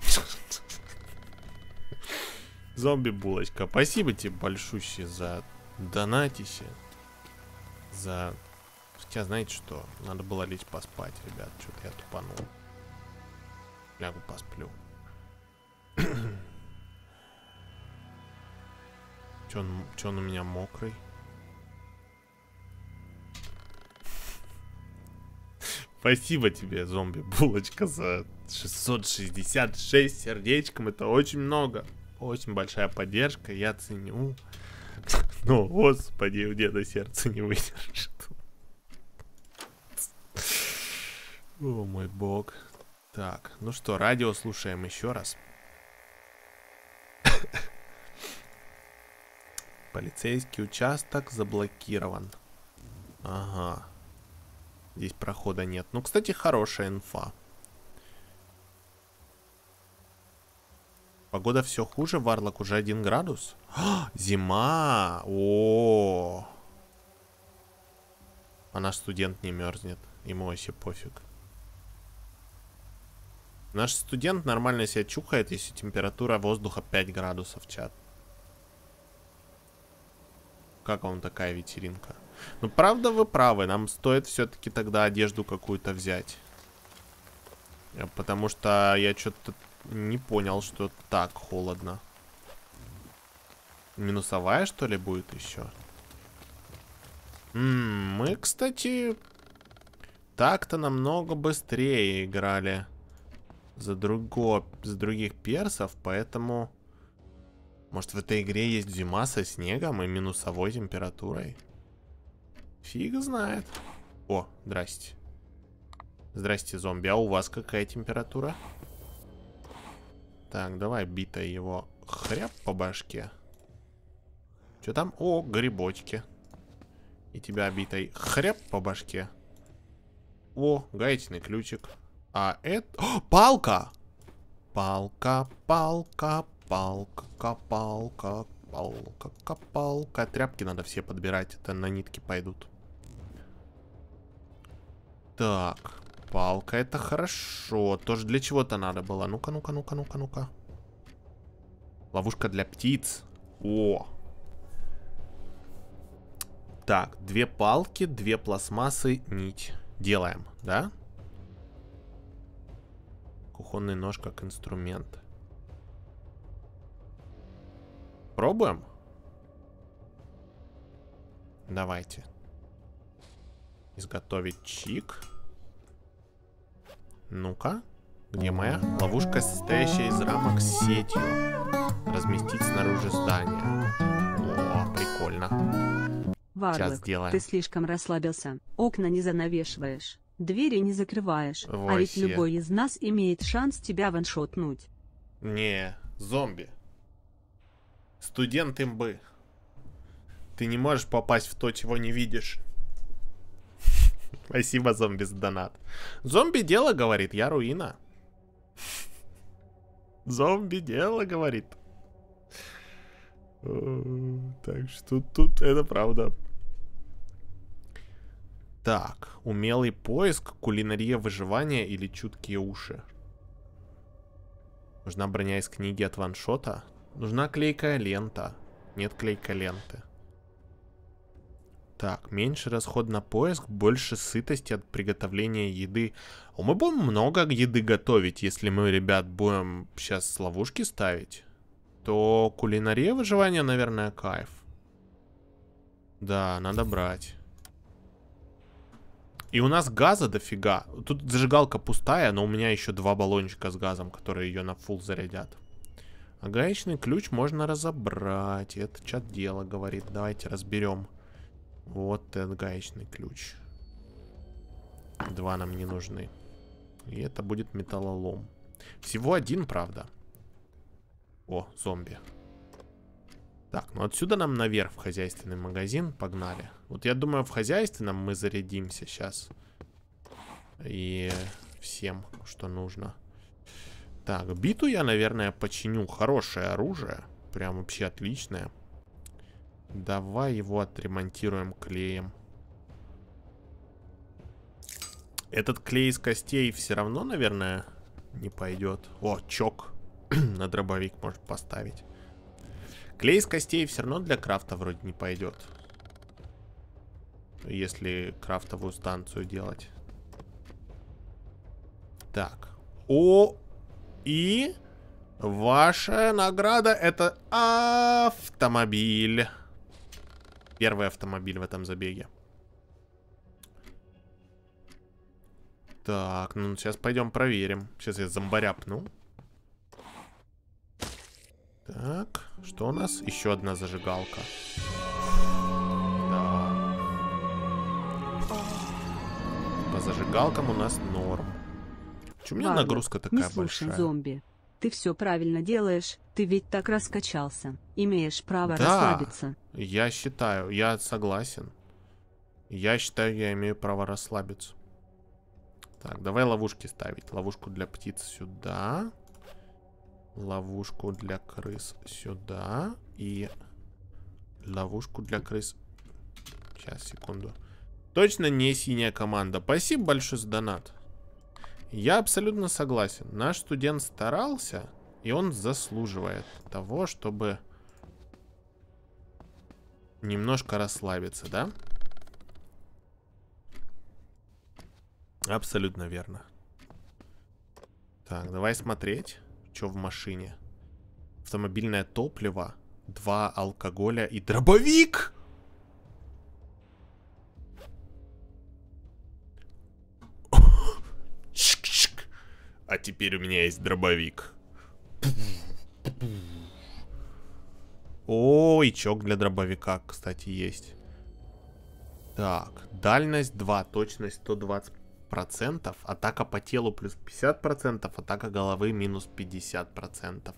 Зомби-булочка. Спасибо тебе большущее за донатище. За... Хотя, знаете что? Надо было лечь поспать, ребят. Что-то я тупанул. Лягу посплю. Че он у меня мокрый? Спасибо тебе, зомби-булочка, за 666 сердечком. Это очень много. Очень большая поддержка, я ценю. Ну, господи, у деда сердце не выдержит. О, мой бог. Так, ну что, радио слушаем еще раз. Полицейский участок заблокирован. Ага. Здесь прохода нет. Ну, кстати, хорошая инфа. Погода все хуже, Варлок уже 1 градус. Зима! О, а наш студент не мерзнет. Ему вообще пофиг. Наш студент нормально себя чухает, если температура воздуха 5 градусов, чат. Как вам такая вечеринка? Ну, правда, вы правы. Нам стоит все-таки тогда одежду какую-то взять. Потому что я что-то не понял, что так холодно. Минусовая, что ли, будет еще? Мы, кстати, так-то намного быстрее играли за других персов, поэтому... Может, в этой игре есть зима со снегом и минусовой температурой? Фиг знает. О, здрасте. Здрасте, зомби. А у вас какая температура? Так, давай битой его хряб по башке. Что там? О, грибочки. И тебя битой хряб по башке. О, гаечный ключик. А это... О, палка! Палка, палка, палка, копалка, палка, копалка. Тряпки надо все подбирать, это на нитки пойдут. Так, палка, это хорошо. Тоже для чего-то надо было. Ну-ка, ну-ка, ну-ка, ну-ка, ну-ка. Ловушка для птиц. О! Так, 2 палки, 2 пластмассы, нить. Делаем, да? Кухонный нож как инструмент. Пробуем? Давайте. Изготовить чик. Ну-ка. Где моя? Ловушка, состоящая из рамок с сетью. Разместить снаружи здания. О, прикольно. Варлок, ты слишком расслабился. Окна не занавешиваешь. Двери не закрываешь. Вообще. А ведь любой из нас имеет шанс тебя ваншотнуть. Не, зомби. Студент имбы. Ты не можешь попасть в то, чего не видишь. Спасибо, зомби, за донат. Зомби дело, говорит, я руина. Зомби дело, говорит. Так что тут это правда. Так, умелый поиск, кулинария выживания или чуткие уши. Нужна броня из книги от ваншота. Нужна клейкая лента. Нет клейкой ленты. Так, меньше расход на поиск, больше сытости от приготовления еды. Мы будем много еды готовить, если мы, ребят, будем сейчас ловушки ставить. То кулинария выживания, наверное, кайф. Да, надо брать. И у нас газа дофига. Тут зажигалка пустая, но у меня еще 2 баллончика с газом, которые ее на фулл зарядят. А гаечный ключ можно разобрать. Это чат дело, говорит. Давайте разберем. Вот этот гаечный ключ. 2 нам не нужны. И это будет металлолом. Всего 1, правда. О, зомби. Так, ну отсюда нам наверх в хозяйственный магазин. Погнали. Вот я думаю, в хозяйственном мы зарядимся сейчас. И всем, что нужно. Так, биту я, наверное, починю. Хорошее оружие. Прям вообще отличное. Давай его отремонтируем клеем. Этот клей из костей все равно, наверное, не пойдет. О, чок. На дробовик может поставить. Клей из костей все равно для крафта вроде не пойдет. Если крафтовую станцию делать. Так. О, и ваша награда — это автомобиль. Первый автомобиль в этом забеге. Так, ну сейчас пойдем проверим. Сейчас я зомбаря пну. Так. что у нас? Еще одна зажигалка. Да. По зажигалкам у нас норм. Чё у меня Варлок, нагрузка такая не слушай большая? зомби. Ты все правильно делаешь, ты ведь так раскачался. Имеешь право Да, расслабиться. я считаю, я согласен. Я считаю, я имею право расслабиться. Так, давай ловушки ставить. Ловушку для птиц сюда. Ловушку для крыс сюда. И ловушку для крыс... Сейчас, секунду. Точно не синяя команда. Спасибо большое за донат. Я абсолютно согласен. Наш студент старался, и он заслуживает того, чтобы немножко расслабиться, да? Абсолютно верно. Так, давай смотреть, что в машине. Автомобильное топливо, 2 алкоголя и дробовик! А теперь у меня есть дробовик. Ой, чок для дробовика, кстати, есть. Так, дальность 2, точность 120%, атака по телу плюс 50%, атака головы минус 50%.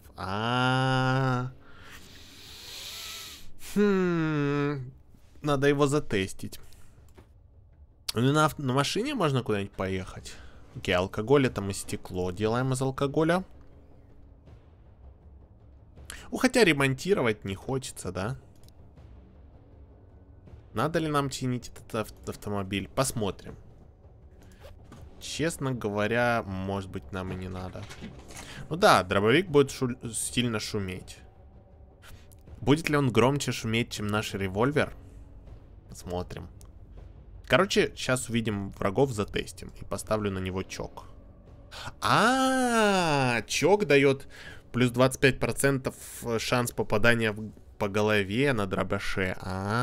Надо его затестить. Ну, на машине можно куда-нибудь поехать? Окей, алкоголь это мы стекло делаем из алкоголя. Ну, хотя ремонтировать не хочется, да? Надо ли нам чинить этот автомобиль? Посмотрим. Честно говоря, может быть, нам и не надо. Ну да, дробовик будет сильно шуметь. Будет ли он громче шуметь, чем наш револьвер? Посмотрим. Короче, сейчас увидим врагов, затестим. И поставлю на него чок. Чок дает плюс 25% шанс попадания по голове на дробаше.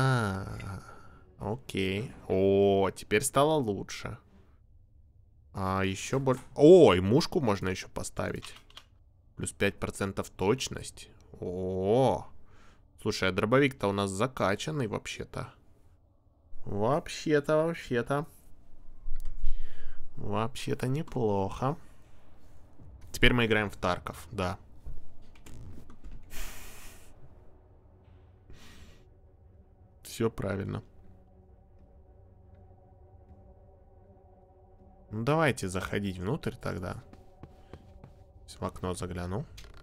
Окей. О, теперь стало лучше. Еще больше. Ой, мушку можно еще поставить. Плюс 5% точность. О, слушай, а дробовик-то у нас закачанный вообще-то. Вообще-то неплохо. Теперь мы играем в Тарков, да. Все правильно. Ну, давайте заходить внутрь тогда. В окно загляну.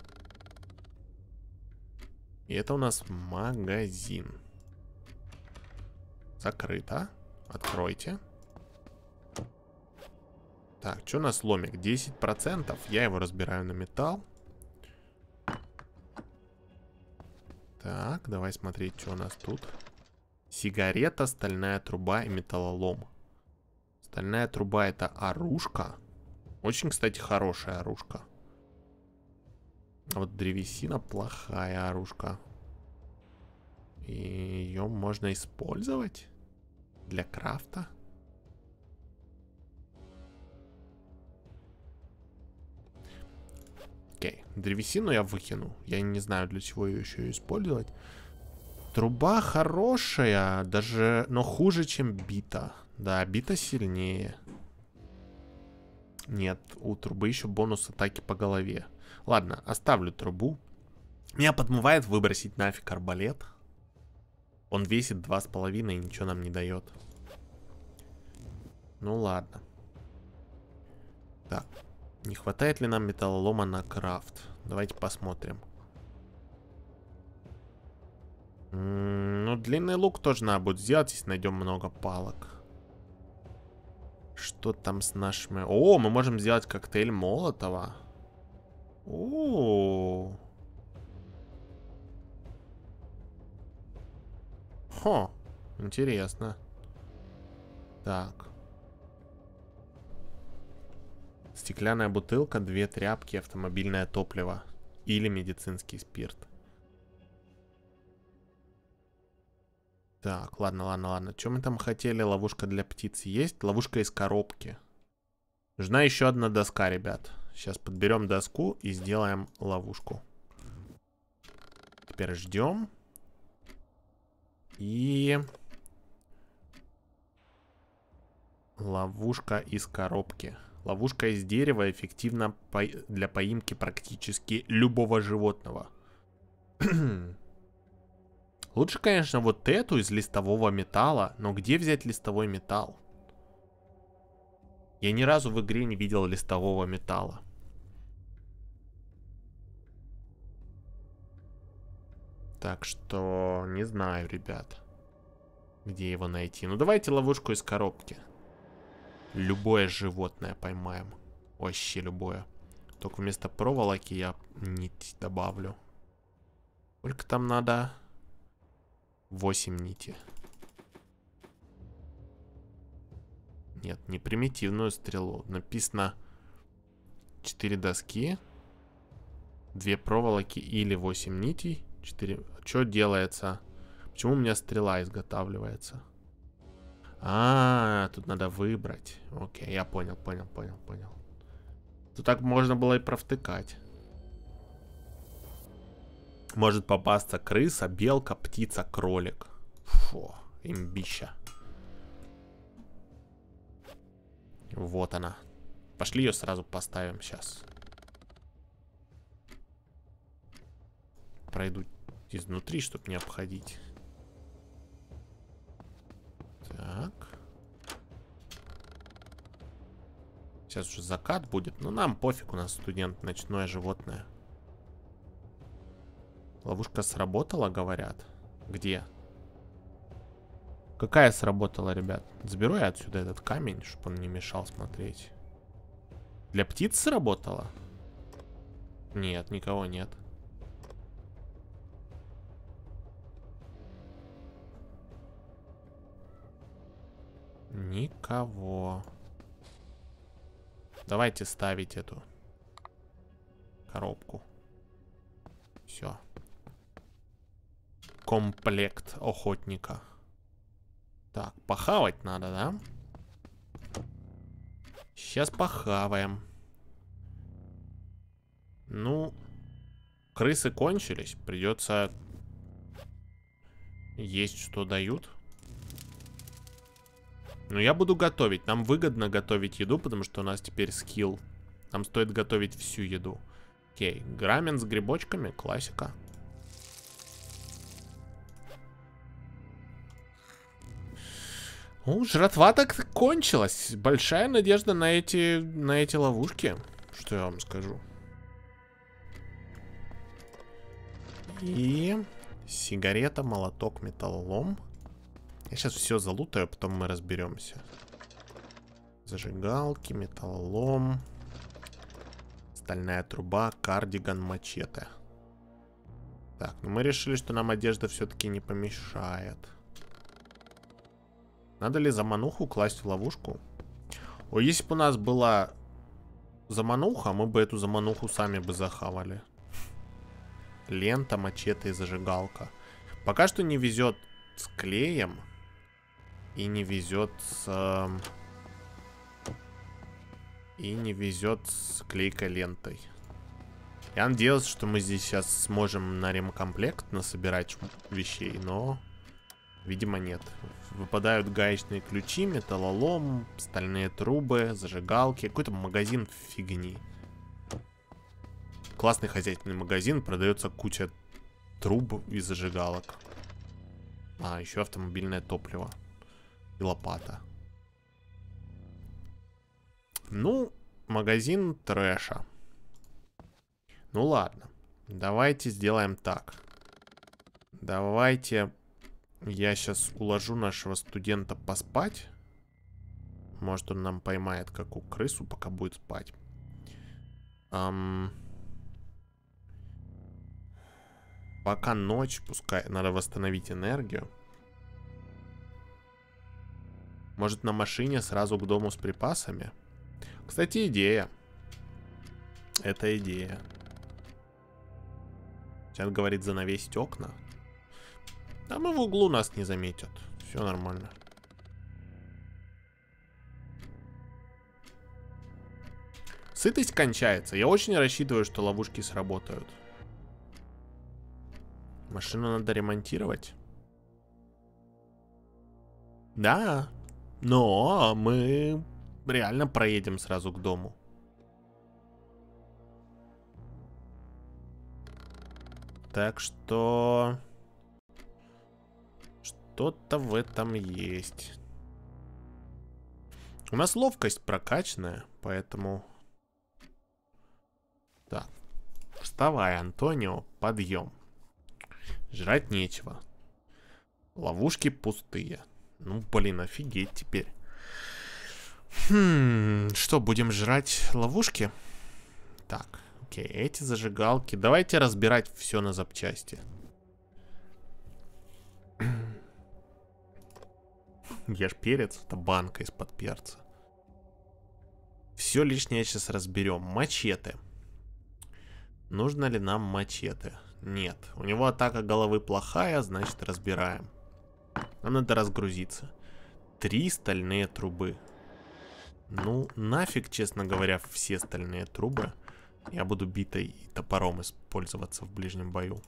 И это у нас магазин. Закрыто. Откройте. Так, что у нас ломик? 10%. Я его разбираю на металл. Так, давай смотреть, что у нас тут. Сигарета, стальная труба и металлолом. Стальная труба это оружка. Очень, кстати, хорошая оружка. А вот древесина плохая оружка. И ее можно использовать для крафта. Окей, древесину я выкину. Я не знаю, для чего ее еще использовать. Труба хорошая, даже, но хуже, чем бита. Да, бита сильнее. Нет, у трубы еще бонус атаки по голове. Ладно, оставлю трубу. Меня подмывает выбросить нафиг арбалет. Он весит 2,5 и ничего нам не дает. Ну ладно. Так, не хватает ли нам металлолома на крафт? Давайте посмотрим. Ну, длинный лук тоже надо будет сделать, если найдем много палок. Что там с нашими... О, мы можем сделать коктейль Молотова. О. Хо, интересно. Так. Стеклянная бутылка, 2 тряпки, автомобильное топливо. Или медицинский спирт. Так, ладно. Что мы там хотели? Ловушка для птиц есть? Ловушка из коробки. Нужна еще одна доска, ребят. Сейчас подберем доску и сделаем ловушку. теперь ждем. И... ловушка из коробки. Ловушка из дерева эффективна для поимки практически любого животного. Лучше, конечно, вот эту из листового металла. Но где взять листовой металл? Я ни разу в игре не видел листового металла. Так что не знаю, ребят, где его найти. Ну давайте ловушку из коробки. Любое животное поймаем. Вообще любое. Только вместо проволоки я нить добавлю. Сколько там надо? 8 нити. Нет, не примитивную стрелу. Написано 4 доски, 2 проволоки или 8 нитей. 4. Что делается? Почему у меня стрела изготавливается? Тут надо выбрать. Окей, я понял. Тут так можно было и провтыкать. Может попасться крыса, белка, птица, кролик. Фу, имбища. Вот она. Пошли ее сразу поставим сейчас. Пройду изнутри, чтобы не обходить. Так. Сейчас уже закат будет. Но нам пофиг, у нас студент, ночное животное. Ловушка сработала, говорят. Где? Какая сработала, ребят? Заберу я отсюда этот камень, чтобы он не мешал смотреть. Для птиц сработала? Нет, никого нет. Никого. Давайте ставить эту коробку. Все. Комплект охотника. Так, похавать надо, да? Сейчас похаваем. Ну, крысы кончились. Придется есть, что дают. Но я буду готовить. Нам выгодно готовить еду, потому что у нас теперь скилл. Нам стоит готовить всю еду. Окей, рамен с грибочками, классика. Ну, жратва так кончилась. Большая надежда на эти ловушки. Что я вам скажу. И сигарета, молоток, металлолом. Я сейчас все залутаю, потом мы разберемся. Зажигалки, металлолом. Стальная труба, кардиган, мачете. Так, ну мы решили, что нам одежда все-таки не помешает. Надо ли замануху класть в ловушку? О, если бы у нас была замануха, мы бы эту замануху сами бы захавали. Лента, мачете и зажигалка. Пока что не везет с клеем. И не везет с... И не везет с клейкой лентой. Я надеялся, что мы здесь сейчас сможем на ремкомплект насобирать вещей, но... Видимо, нет. Выпадают гаечные ключи, металлолом, стальные трубы, зажигалки. Какой-то магазин фигни. Классный хозяйственный магазин. Продается куча труб и зажигалок. А, еще автомобильное топливо. И лопата. Ну, магазин трэша. Ну ладно. Давайте сделаем так. Давайте... Я сейчас уложу нашего студента поспать. Может, он нам поймает какую крысу, пока будет спать. Пока ночь, пускай надо восстановить энергию. Может, на машине сразу к дому с припасами? Кстати, идея. Это идея. Сейчас говорит занавесить окна. А мы в углу нас не заметят. Все нормально. Сытость кончается. Я очень рассчитываю, что ловушки сработают. машину надо ремонтировать. Да, но мы реально проедем сразу к дому. Так что... Что-то в этом есть. У нас ловкость прокачанная, поэтому... Так. Вставай, Антонио, подъем. Жрать нечего. Ловушки пустые. Ну, блин, офигеть теперь. Что, будем жрать ловушки? Так, окей, эти зажигалки. Давайте разбирать все на запчасти. Ешь перец, это банка из-под перца. Все лишнее сейчас разберем. Мачете. Нужно ли нам мачете? Нет. У него атака головы плохая, значит разбираем. Нам надо разгрузиться. 3 стальные трубы. Ну, нафиг, честно говоря, все стальные трубы. Я буду битой и топором использоваться в ближнем бою.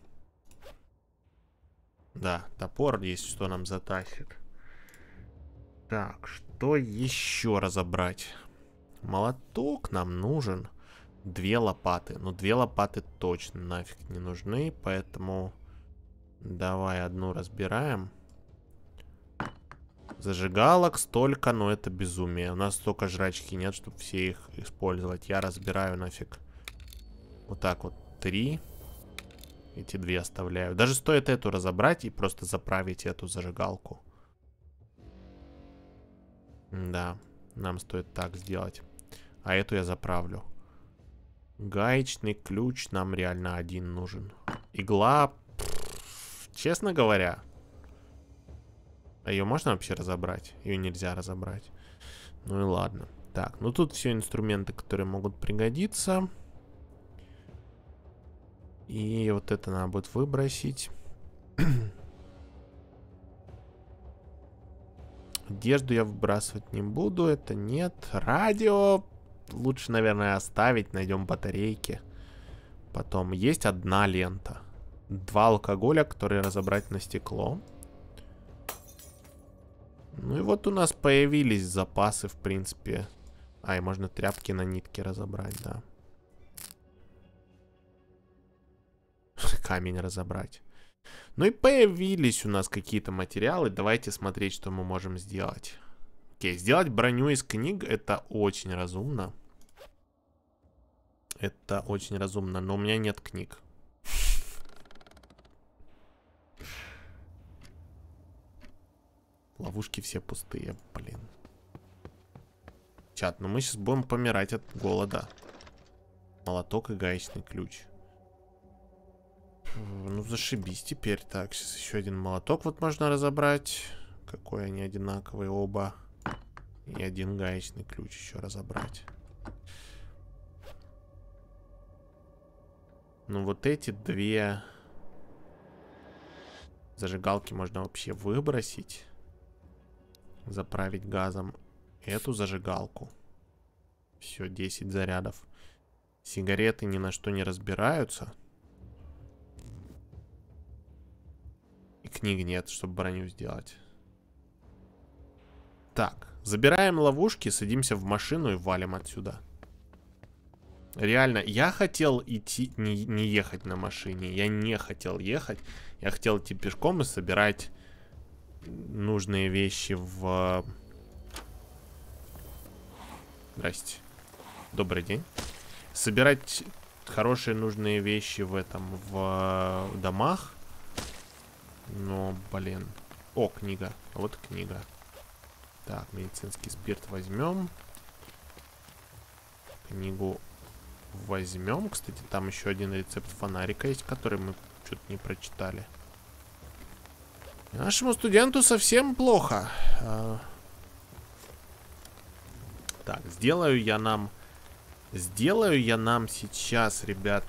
Да, топор есть, что нам затащит. Так, что еще разобрать? Молоток нам нужен. 2 лопаты. Ну, 2 лопаты точно нафиг не нужны, поэтому давай одну разбираем. Зажигалок столько, но это безумие. У нас столько жрачки нет, чтобы все их использовать. Я разбираю нафиг. Вот так вот 3. Эти 2 оставляю. Даже стоит эту разобрать и просто заправить эту зажигалку. Да, нам стоит так сделать. А эту я заправлю. Гаечный ключ нам реально один нужен. Игла, честно говоря, ее можно вообще разобрать? Ее нельзя разобрать. Ну и ладно. Так, ну тут все инструменты, которые могут пригодиться. И вот это надо будет выбросить. Одежду я выбрасывать не буду, это нет. Радио лучше, наверное, оставить, найдем батарейки. Потом есть 1 лента. 2 алкоголя, которые разобрать на стекло. Ну и вот у нас появились запасы, в принципе. И можно тряпки на нитке разобрать, да. Камень разобрать. Ну и появились у нас какие-то материалы. Давайте смотреть, что мы можем сделать. Окей, сделать броню из книг — это очень разумно. Это очень разумно, но у меня нет книг. Ловушки все пустые, блин. Чат, ну мы сейчас будем помирать от голода. Молоток и гаечный ключ. Ну зашибись теперь. Так, сейчас еще один молоток вот можно разобрать. Какой они одинаковые оба. И 1 гаечный ключ еще разобрать. Ну вот эти 2 зажигалки можно вообще выбросить. Заправить газом эту зажигалку. Все, 10 зарядов. Сигареты ни на что не разбираются. И книг нет, чтобы броню сделать. Так, забираем ловушки, садимся в машину и валим отсюда. Реально, я хотел идти, не ехать на машине. Я не хотел ехать. Я хотел идти пешком и собирать нужные вещи в... Здрасте. Добрый день. Собирать хорошие нужные вещи в этом, в домах. Но, блин. О, книга. Вот книга. Так, медицинский спирт возьмем. Книгу возьмем. Кстати, там еще один рецепт фонарика есть, который мы что-то не прочитали. Нашему студенту совсем плохо. Так, сделаю я нам сейчас, ребят.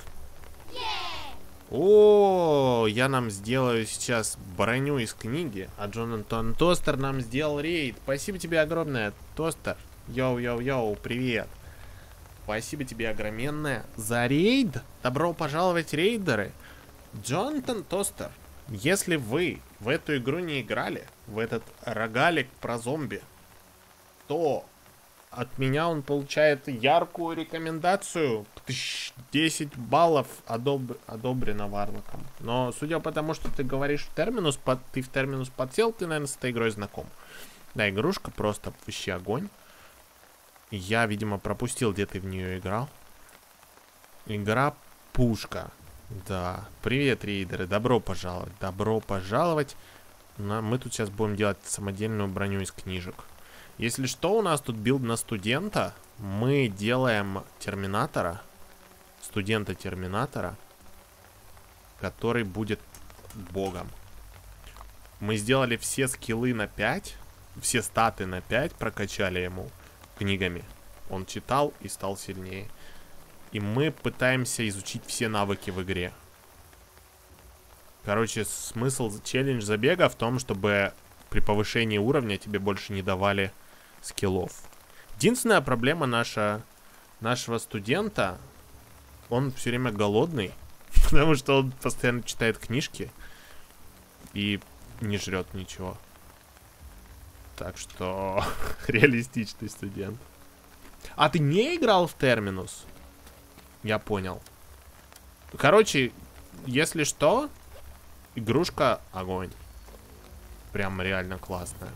О, я нам сделаю сейчас броню из книги. А Джонатан Тостер нам сделал рейд. Спасибо тебе огромное, Тостер. Йоу-йоу-йоу, привет. Спасибо тебе огроменное за рейд. Добро пожаловать, рейдеры. Джонатан Тостер, Если вы в эту игру не играли, в этот рогалик про зомби, то от меня он получает яркую рекомендацию. 10 баллов одобрено Варлоком. Но судя по тому, что ты говоришь в терминус, ты в терминус подсел, ты, наверное, с этой игрой знаком. Да, игрушка просто вообще огонь. Я, видимо, пропустил, где ты в нее играл. Игра пушка. Да. Привет, рейдеры. Добро пожаловать. Добро пожаловать. Мы тут сейчас будем делать самодельную броню из книжек. Если что, у нас тут билд на студента. Мы делаем терминатора. Студента-терминатора. Который будет богом. Мы сделали все скиллы на 5. Все статы на 5 прокачали ему книгами. Он читал и стал сильнее. И мы пытаемся изучить все навыки в игре. Короче, смысл челлендж забега в том, чтобы при повышении уровня тебе больше не давали скиллов. Единственная проблема нашего студента, он все время голодный, потому что он постоянно читает книжки и не жрет ничего. Так что реалистичный студент. А ты не играл в терминус? Я понял. Короче, если что, игрушка огонь. Прям реально классная.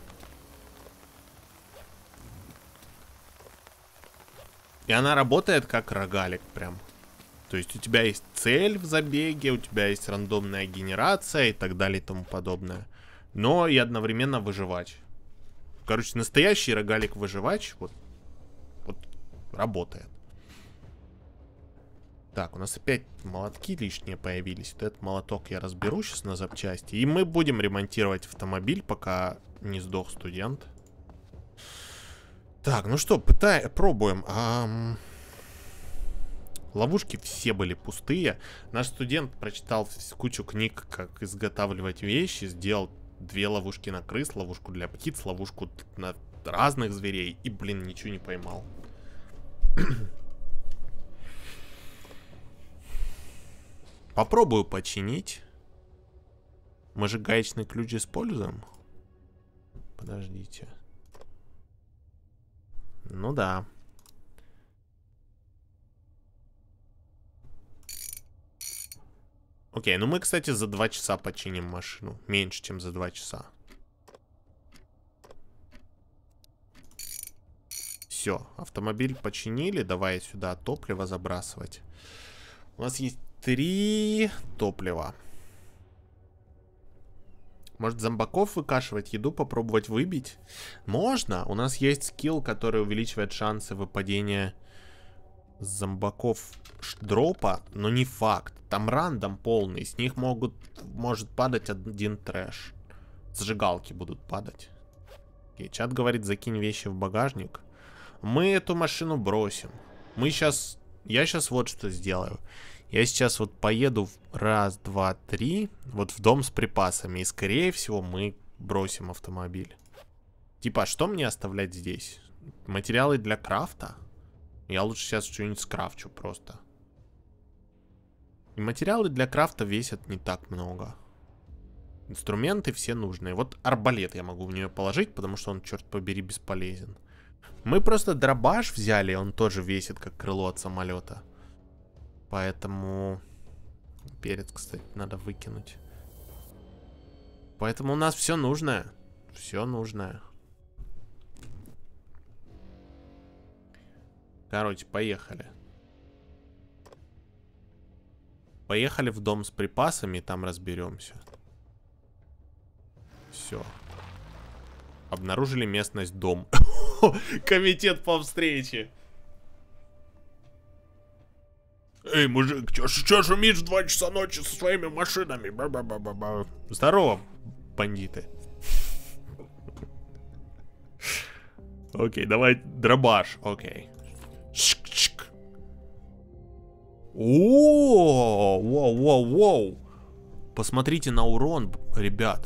И она работает как рогалик прям. То есть у тебя есть цель в забеге, у тебя есть рандомная генерация и так далее и тому подобное. Но и одновременно выживач. Короче, настоящий рогалик-выживач вот работает. Так, у нас опять молотки лишние появились. Вот этот молоток я разберу сейчас на запчасти. И мы будем ремонтировать автомобиль, пока не сдох студент. Так, ну что, пробуем. Ловушки все были пустые. Наш студент прочитал кучу книг, как изготавливать вещи. Сделал 2 ловушки на крыс, ловушку для птиц, ловушку на разных зверей. И, блин, ничего не поймал. Попробую починить. Мы же гаечный ключ используем. Подождите. Ну да. Окей, ну мы, кстати, за 2 часа починим машину. Меньше, чем за 2 часа. Все, автомобиль починили. Давай сюда топливо забрасывать. У нас есть 3 топлива. Может, зомбаков выкашивать, еду попробовать выбить? Можно. У нас есть скилл, который увеличивает шансы выпадения зомбаков дропа, но не факт. Там рандом полный. С них может падать 1 трэш. Зажигалки будут падать. Окей, чат говорит, закинь вещи в багажник. Мы эту машину бросим. Я сейчас вот что сделаю. Я сейчас вот поеду 1, 2, 3 вот в дом с припасами. И скорее всего мы бросим автомобиль. Типа, что мне оставлять здесь? Материалы для крафта? Я лучше сейчас что-нибудь скрафчу просто. И материалы для крафта весят не так много. Инструменты все нужные. Вот арбалет я могу в нее положить, потому что он, черт побери, бесполезен. Мы просто дробаш взяли, он тоже весит как крыло от самолета. Поэтому... Перец, кстати, надо выкинуть. Поэтому у нас все нужное. Все нужное. Короче, поехали. Поехали в дом с припасами, там разберемся. Все. Обнаружили местность дом. Комитет по встрече. Эй, мужик, чё шумишь в 2 часа ночи со своими машинами? Ба-ба-ба-ба-ба. Здорово, бандиты. Окей, давай дробаш. Окей. Шк-шк. О, воу. Посмотрите на урон, ребят.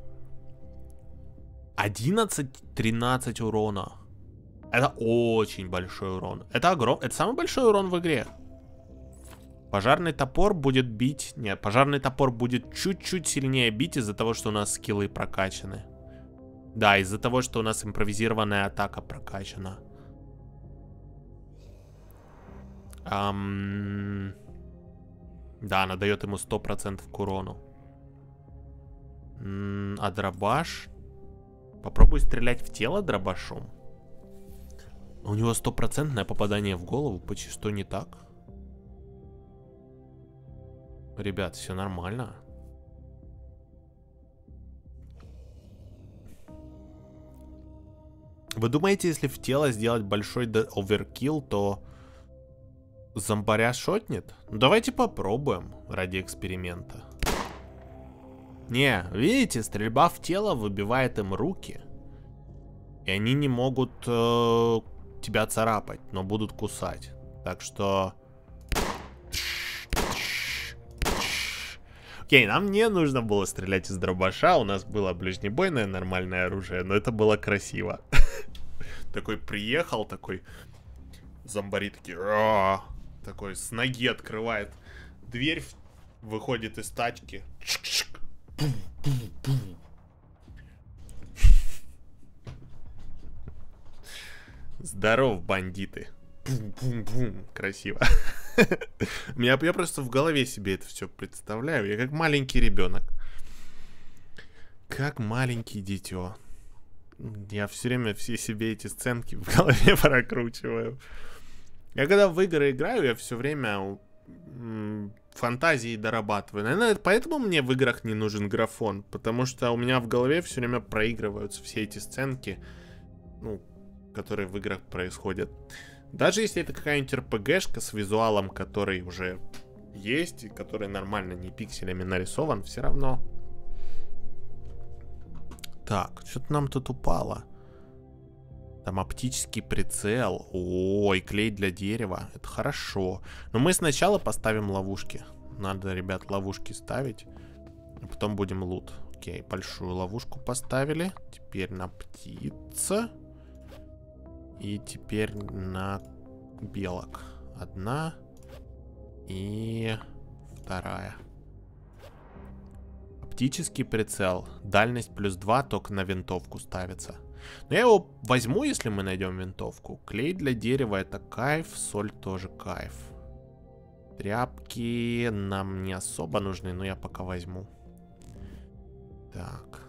11-13 урона. Это очень большой урон. Это самый большой урон в игре. Пожарный топор будет бить... Нет, пожарный топор будет чуть-чуть сильнее бить из-за того, что у нас скиллы прокачаны. Да, из-за того, что у нас импровизированная атака прокачана. Да, она дает ему 100% к урону. А дробаш? Попробуй стрелять в тело дробашом. У него 100% попадание в голову. Почти что не так? Ребят, все нормально. Вы думаете, если в тело сделать большой оверкилл, то зомбаря шотнет? Ну, давайте попробуем ради эксперимента. Не, видите, стрельба в тело выбивает им руки. И они не могут тебя царапать, но будут кусать. Так что... Окей, нам не нужно было стрелять из дробаша. У нас было ближнебойное нормальное оружие, но это было красиво. Такой приехал, такой... Зомбари такие... Такой с ноги открывает дверь, выходит из тачки. Здоров, бандиты. Красиво. Я просто в голове себе это все представляю. Я как маленький ребенок. Как маленький дитё. Я все время все себе эти сценки в голове прокручиваю. Я когда в игры играю, я все время фантазии дорабатываю. Наверное, поэтому мне в играх не нужен графон. Потому что у меня в голове все время проигрываются все эти сценки, ну, которые в играх происходят. Даже если это какая-нибудь РПГшка с визуалом, который уже есть, и который нормально не пикселями нарисован, все равно. Так, что-то нам тут упало. Там оптический прицел. Ой, клей для дерева. Это хорошо. Но мы сначала поставим ловушки. Надо, ребят, ловушки ставить. А потом будем лут. Окей, большую ловушку поставили. Теперь на птица. И теперь на белок. Одна. И вторая. Оптический прицел. Дальность +2 только на винтовку ставится. Но я его возьму, если мы найдем винтовку. Клей для дерева это кайф. Соль тоже кайф. Тряпки нам не особо нужны, но я пока возьму. Так.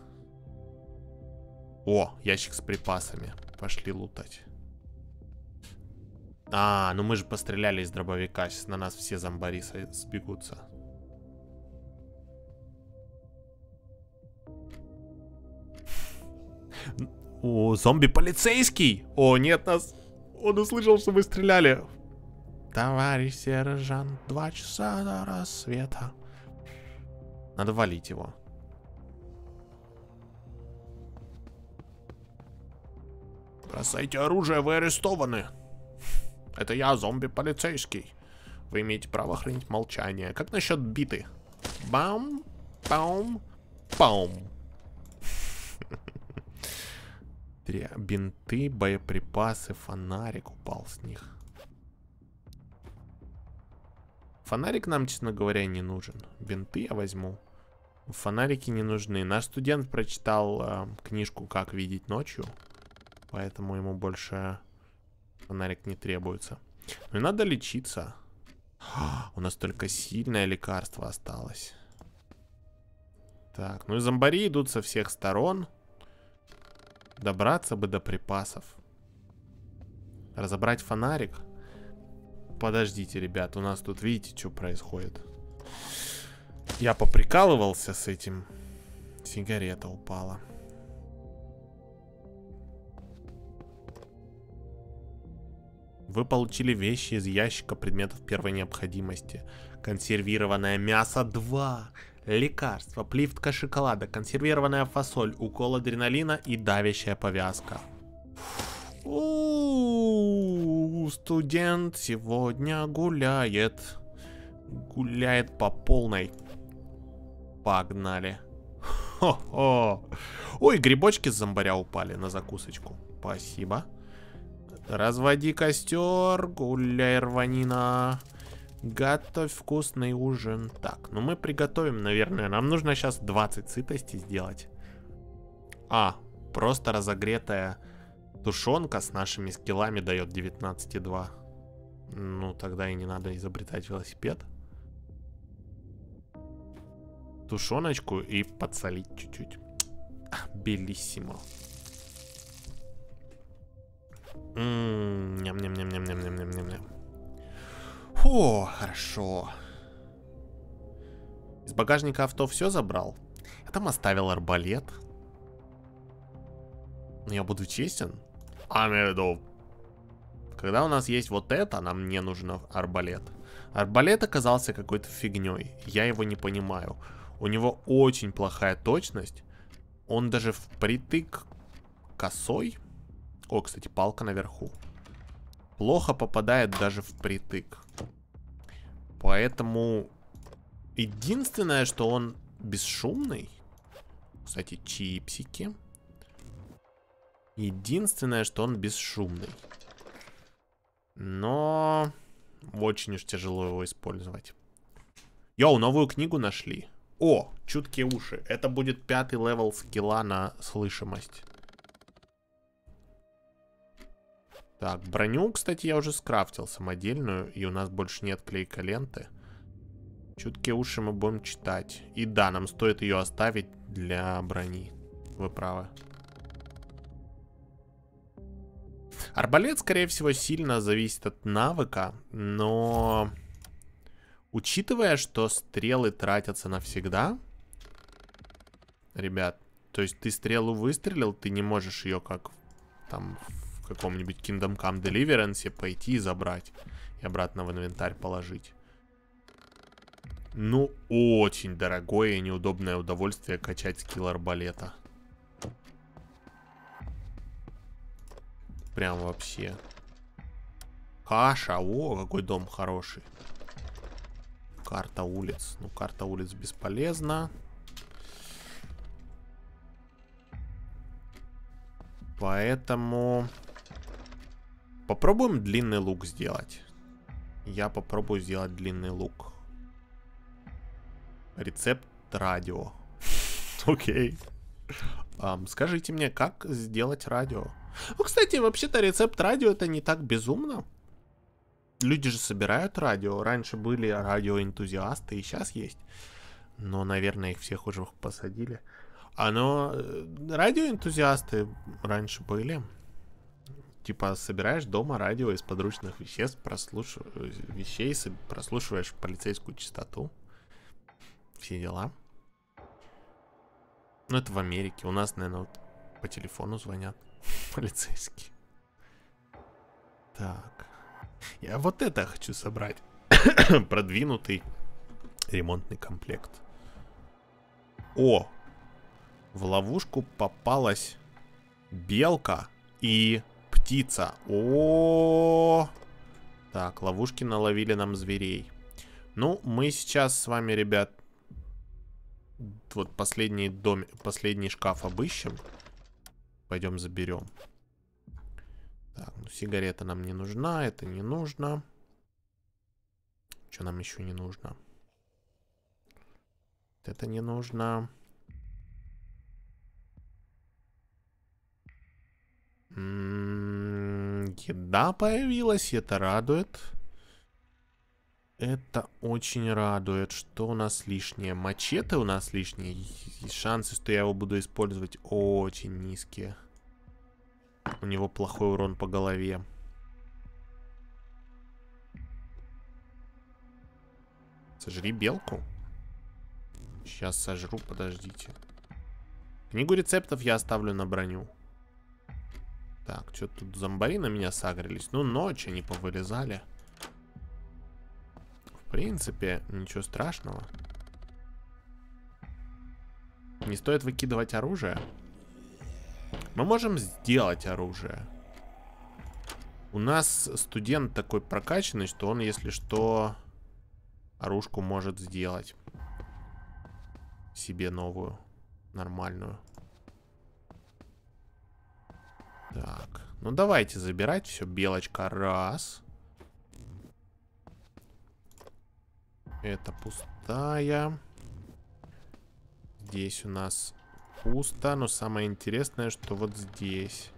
О, ящик с припасами. Пошли лутать. А, ну мы же постреляли из дробовика. Сейчас на нас все зомбари сбегутся. О, зомби-полицейский! О, нет, нас... Он услышал, что мы стреляли. Товарищ сержант, 2 часа до рассвета. Надо валить его. Бросайте оружие, вы арестованы. Это я, зомби-полицейский. Вы имеете право хранить молчание. Как насчет биты? Бам, бам, бам. Бинты, боеприпасы, фонарик упал с них. Фонарик нам, честно говоря, не нужен. Бинты я возьму. Фонарики не нужны. Наш студент прочитал книжку «Как видеть ночью». Поэтому ему больше фонарик не требуется. Ну и надо лечиться. У нас только сильное лекарство осталось. Так, ну и зомбари идут со всех сторон. Добраться бы до припасов. Разобрать фонарик. Подождите, ребят, у нас тут, видите, что происходит. Я поприкалывался с этим. Сигарета упала. Вы получили вещи из ящика предметов первой необходимости. Консервированное мясо 2. Лекарство, плитка шоколада, консервированная фасоль, укол адреналина и давящая повязка. Студент сегодня гуляет. Гуляет по полной. Погнали. Хо-хо. Ой, грибочки с зомбаря упали на закусочку. Спасибо. Разводи костер, гуляй, рванина. Готовь вкусный ужин. Так, ну мы приготовим, наверное. Нам нужно сейчас 20 сытости сделать. Просто разогретая тушенка с нашими скиллами дает 19,2. Ну, тогда и не надо изобретать велосипед. Тушеночку и подсолить чуть-чуть. Белиссимо. Ням-ням-ням-ням-ням-ням-ням-ням. Фу, хорошо. Из багажника авто все забрал. Я там оставил арбалет. Но я буду честен. Когда у нас есть вот это, нам не нужен арбалет. Арбалет оказался какой-то фигней. Я его не понимаю. У него очень плохая точность. Он даже впритык косой. О, кстати, палка наверху. Плохо попадает даже впритык. Поэтому единственное, что он бесшумный. Кстати, чипсики. Единственное, что он бесшумный. Но очень уж тяжело его использовать. Йоу, новую книгу нашли. О, чуткие уши. Это будет 5-й левел скилла на слышимость. Так, броню, кстати, я уже скрафтил самодельную. И у нас больше нет клейка ленты. Чуткие уши мы будем читать. И да, нам стоит ее оставить для брони. Вы правы. Арбалет, скорее всего, сильно зависит от навыка. Но... Учитывая, что стрелы тратятся навсегда, ребят, то есть ты стрелу выстрелил, ты не можешь ее как там в каком-нибудь Kingdom Come Deliverance пойти и забрать и обратно в инвентарь положить. Ну, очень дорогое и неудобное удовольствие качать скилл арбалета. Прям вообще. Каша, о, какой дом хороший. Карта улиц. Ну, карта улиц бесполезна. Поэтому... Попробуем длинный лук сделать. Я попробую сделать длинный лук. Рецепт радио. Окей. Скажите мне, как сделать радио? Ну, кстати, вообще-то рецепт радио это не так безумно. Люди же собирают радио. Раньше были радиоэнтузиасты, и сейчас есть. Но, наверное, их всех уже посадили. Радиоэнтузиасты раньше были. Типа, собираешь дома радио из подручных веществ, прослушиваешь полицейскую частоту. Все дела. Ну, это в Америке. У нас, наверное, вот по телефону звонят полицейские. Так. Я вот это хочу собрать. Продвинутый ремонтный комплект. О! В ловушку попалась белка и птица. О! Так, ловушки наловили нам зверей. Ну, мы сейчас с вами, ребят, вот последний шкаф обыщем. Пойдем заберем. Так, ну сигарета нам не нужна, это не нужно. Что нам еще не нужно? Это не нужно. Еда появилась, это радует. Это очень радует. Что у нас лишнее? Мачете у нас лишнее. И шансы, что я его буду использовать, очень низкие. У него плохой урон по голове. Сожри белку. Сейчас сожру, подождите. Книгу рецептов я оставлю на броню. Так, что тут зомбари на меня сагрились? Ну, ночь они повылезали. В принципе, ничего страшного. Не стоит выкидывать оружие. Мы можем сделать оружие. У нас студент такой прокачанный, что он, если что, оружку может сделать. Себе новую, нормальную. Так, ну давайте забирать все. Белочка, раз. Это пустая. Здесь у нас пусто, но самое интересное, что вот здесь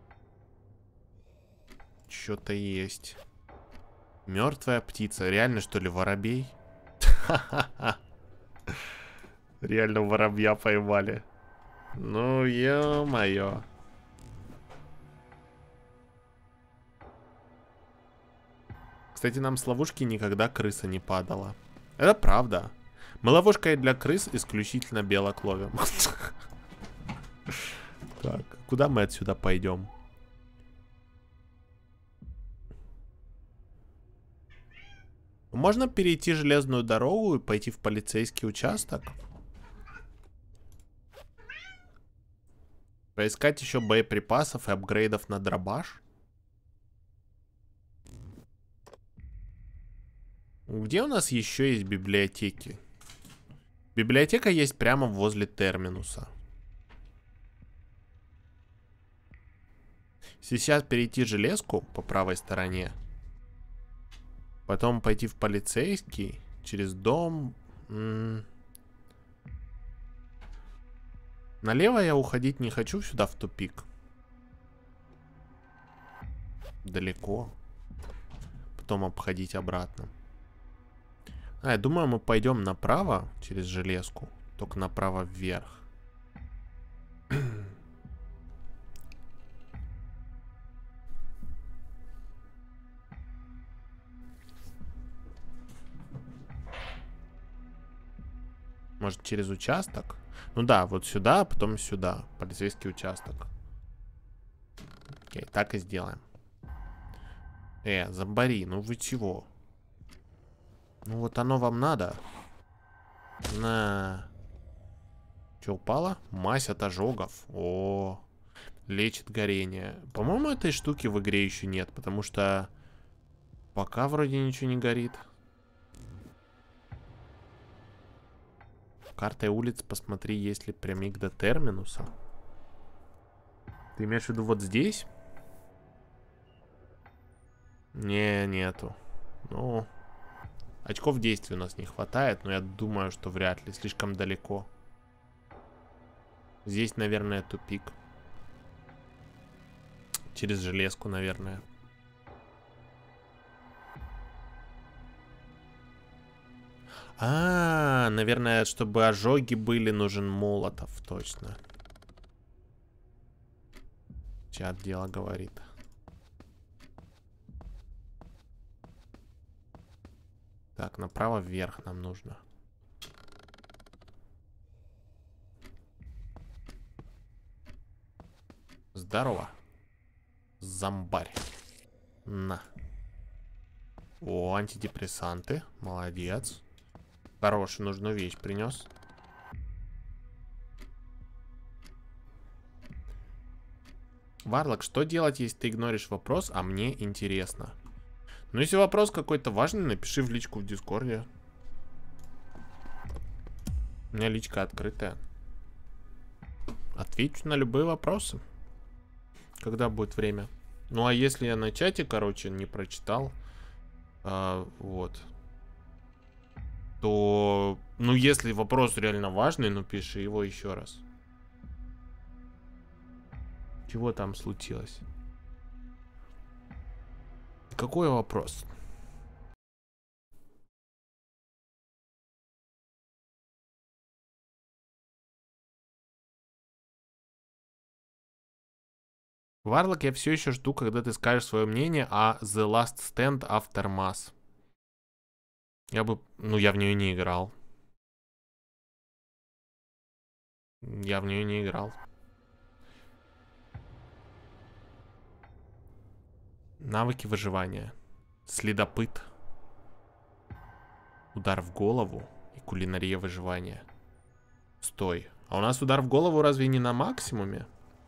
что-то есть. Мертвая птица. Реально, что ли, воробей? Реально воробья поймали. Ну, ё-моё. Кстати, нам с ловушки никогда крыса не падала. Это правда. Мы ловушкой для крыс исключительно белок ловим. Так, куда мы отсюда пойдем? Можно перейти железную дорогу и пойти в полицейский участок? Поискать еще боеприпасов и апгрейдов на дробаш? Где у нас еще есть библиотеки? Библиотека есть прямо возле терминуса. Сейчас перейти железку по правой стороне. Потом пойти в полицейский. Через дом. Налево я уходить не хочу, сюда в тупик. Далеко. Потом обходить обратно. Я думаю, мы пойдем направо через железку. Только направо вверх. Может, через участок? Ну да, вот сюда, а потом сюда. Полицейский участок. Окей, так и сделаем. Зомбари, ну вы чего? Ну вот оно вам надо. На. Че, упало? Мазь от ожогов. О, лечит горение. По-моему, этой штуки в игре еще нет, потому что пока вроде ничего не горит. Картой улиц посмотри, есть ли прямик до терминуса. Ты имеешь в виду вот здесь? Не, нету. Ну, очков действия у нас не хватает, но я думаю, что вряд ли. Слишком далеко. Здесь, наверное, тупик. Через железку, наверное. Наверное, чтобы ожоги были, нужен молотов, точно. Чат дело говорит. Так, направо вверх нам нужно. Здорово. Зомбарь. На. О, антидепрессанты. Молодец. Хорошую, нужную вещь принес. Варлок, что делать, если ты игноришь вопрос, а мне интересно? Ну, если вопрос какой-то важный, напиши в личку в Дискорде. У меня личка открытая. Отвечу на любые вопросы. Когда будет время. Ну, а если я на чате, короче, не прочитал, вот, то, ну, если вопрос реально важный, ну, пиши его еще раз. Чего там случилось? Какой вопрос? Варлок, я все еще жду, когда ты скажешь свое мнение о The Last Stand Aftermath. Я бы... Ну, я в нее не играл. Я в нее не играл. Навыки выживания. Следопыт. Удар в голову и кулинария выживания. Стой. А у нас удар в голову разве не на максимуме?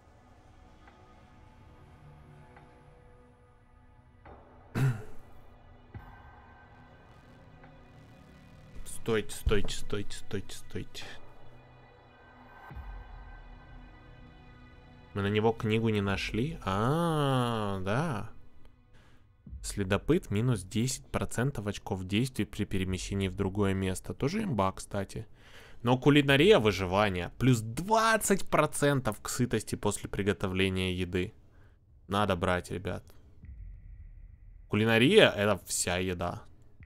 Стойте, стойте, стойте, стойте, стойте. Мы на него книгу не нашли? Да. Следопыт минус 10% очков действий при перемещении в другое место. Тоже имба, кстати. Но кулинария выживания. Плюс 20% к сытости после приготовления еды. Надо брать, ребят. Кулинария — это вся еда.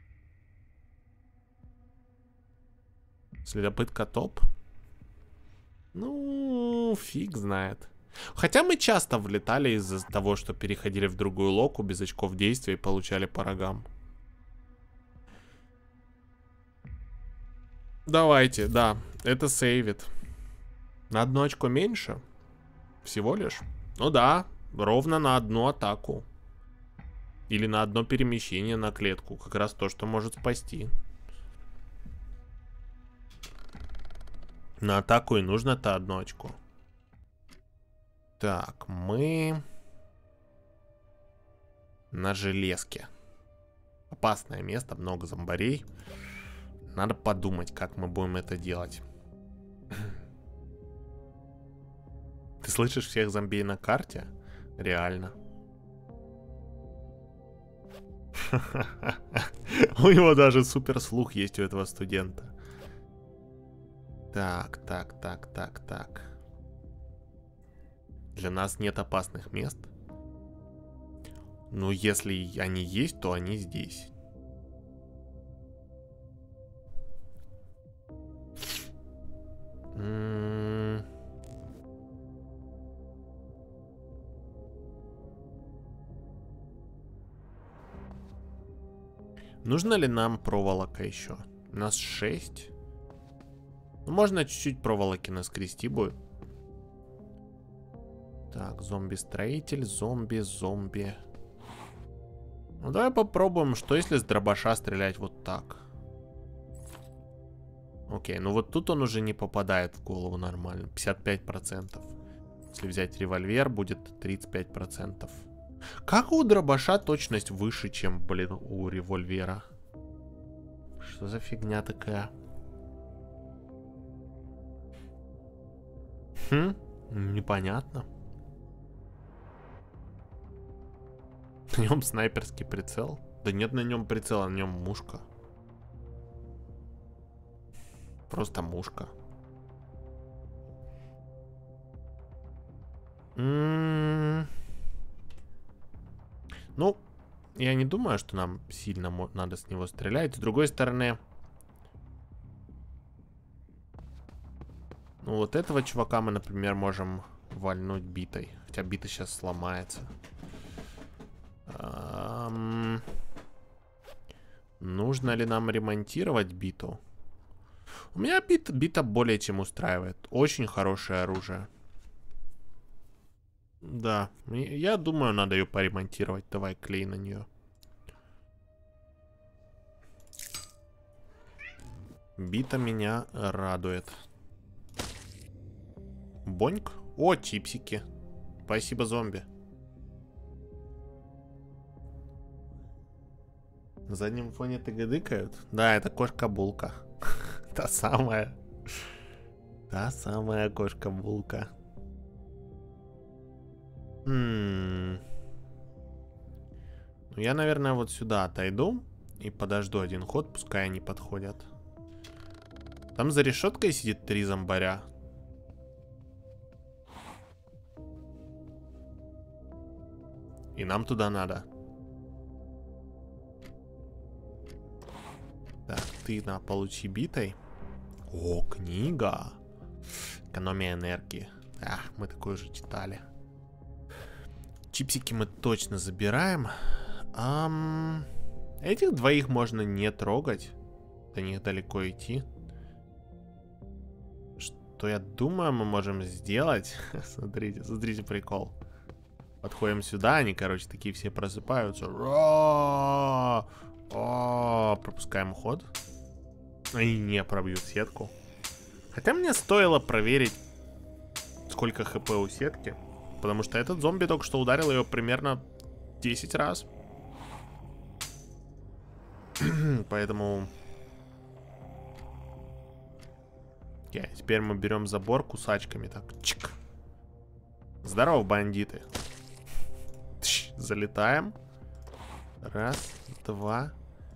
Следопытка топ? Ну, фиг знает. Хотя мы часто влетали из-за того, что переходили в другую локу без очков действия и получали по рогам. Давайте, да, это сейвит. На одно очко меньше? Всего лишь? Ну да, ровно на одну атаку. Или на одно перемещение на клетку. Как раз то, что может спасти. На атаку и нужно-то одно очко. Так, мы на железке. Опасное место, много зомбарей. Надо подумать, как мы будем это делать. Ты слышишь всех зомби на карте? Реально. У него даже суперслух есть у этого студента. Так. Для нас нет опасных мест. Но если они есть, то они здесь. Нужно ли нам проволока еще? У нас 6. Ну, можно чуть-чуть проволоки наскрести будет. Так, зомби-строитель, зомби. Ну, давай попробуем, что если с дробаша стрелять вот так. Окей, ну вот тут он уже не попадает в голову нормально. 55%. Если взять револьвер, будет 35%. Как у дробаша точность выше, чем, блин, у револьвера? Что за фигня такая? Непонятно. На нем снайперский прицел? Да нет на нем прицела, на нем мушка. Просто мушка. Ну, я не думаю, что нам сильно надо с него стрелять. С другой стороны... Ну, вот этого чувака мы, например, можем вальнуть битой. Хотя бита сейчас сломается. Нужно ли нам ремонтировать биту? У меня бита более чем устраивает. Очень хорошее оружие. Да, я думаю, надо ее поремонтировать. Давай клей на нее. Бита меня радует. Боньк. О, чипсики. Спасибо, зомби. На заднем фоне тыгадыкают? Да, это кошка-булка. Та самая. Та самая кошка-булка. Ну, я, наверное, вот сюда отойду и подожду один ход, пускай они подходят. Там за решеткой сидит 3 зомбаря. И нам туда надо. Так, ты получи битой. О, книга. Экономия энергии. Мы такое же читали. Чипсики мы точно забираем. Этих двоих можно не трогать. До них далеко идти. Что я думаю, мы можем сделать? Смотрите прикол. Подходим сюда, они, короче, такие все просыпаются. Пропускаем ход. И не пробьют сетку. Хотя мне стоило проверить, сколько хп у сетки. Потому что этот зомби только что ударил ее примерно 10 раз. Поэтому... Окей, теперь мы берем забор кусачками. Так, чик. Здорово, бандиты. Залетаем. Раз, два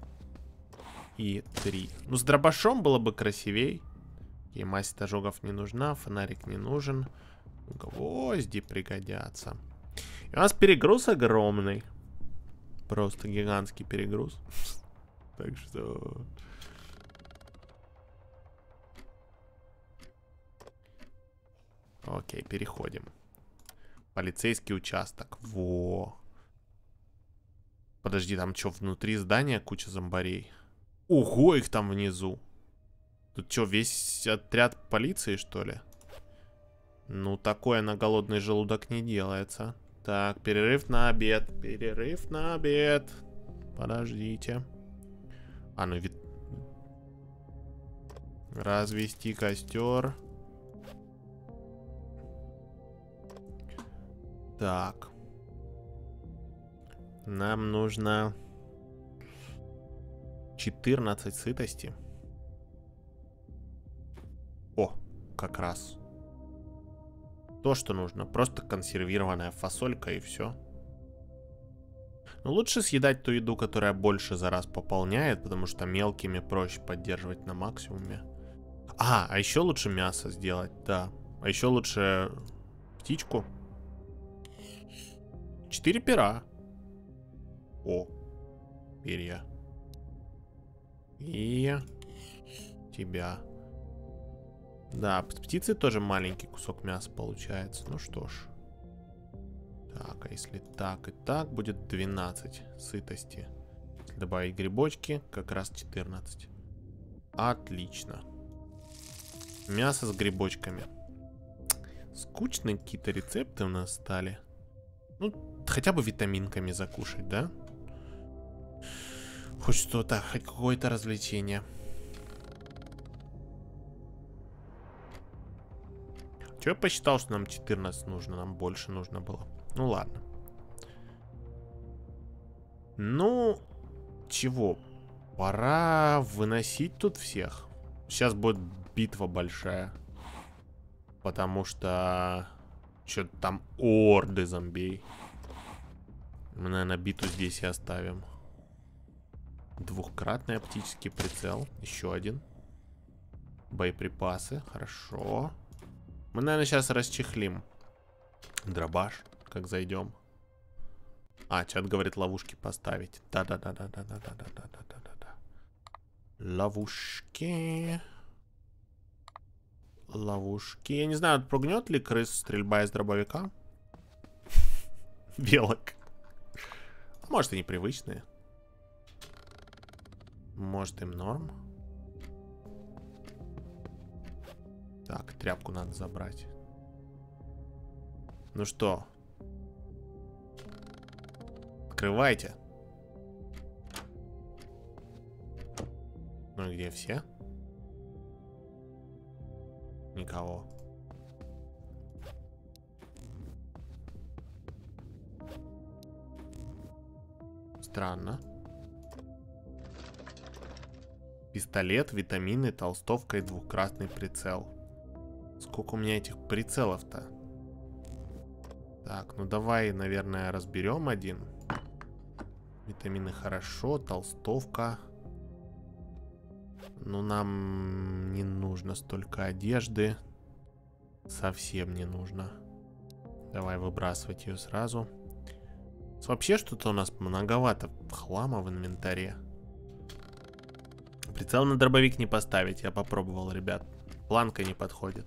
и три. Ну, с дробашом было бы красивей. И масть ожогов не нужна, фонарик не нужен. Гвозди пригодятся. И у нас перегруз огромный. Просто гигантский перегруз. Так что... Окей, переходим. Полицейский участок. Во. Подожди, там что, внутри здания куча зомбарей? Ого, их там внизу. Тут что, весь отряд полиции, что ли? Ну, такое на голодный желудок не делается. Так, перерыв на обед. Перерыв на обед. Подождите. А, ну вид... Развести костер. Так. Нам нужно 14 сытости. О, как раз. То, что нужно. Просто консервированная фасолька и все. Но лучше съедать ту еду, которая больше за раз пополняет, потому что мелкими проще поддерживать на максимуме. А еще лучше мясо сделать, да. А еще лучше птичку. 4 пера. О, перья. И тебя. Да, птицы тоже маленький кусок мяса получается. Ну что ж. Так, а если так и так, будет 12 сытости. Если добавить грибочки, как раз 14. Отлично. Мясо с грибочками. Скучные какие-то рецепты у нас стали. Ну, хотя бы витаминками закушать, да? Хоть что-то, хоть какое-то развлечение. Чё я посчитал, что нам 14 нужно? Нам больше нужно было. Ну ладно. Ну, чего? Пора выносить тут всех. Сейчас будет битва большая. Потому что... Что-то там орды зомбей. Мы, наверное, биту здесь и оставим. Двухкратный оптический прицел. Еще один. Боеприпасы. Хорошо. Мы, наверное, сейчас расчехлим дробаш, как зайдем. А, чат говорит ловушки поставить. Да-да-да-да-да-да-да-да-да-да-да. Ловушки. Ловушки. Я не знаю, отпугнет ли крыс стрельба из дробовика? Белок. Может, и непривычные. Может, им норм. Так, тряпку надо забрать. Ну что? Открывайте. Ну и где все? Никого. Странно. Пистолет, витамины, толстовка и двухкратный прицел. Сколько у меня этих прицелов-то? Так, ну давай, наверное, разберем один. Витамины хорошо, толстовка. Ну, нам не нужно столько одежды. Совсем не нужно. Давай выбрасывать ее сразу. Вообще что-то у нас многовато хлама в инвентаре. Прицел на дробовик не поставить, я попробовал, ребят. Планка не подходит.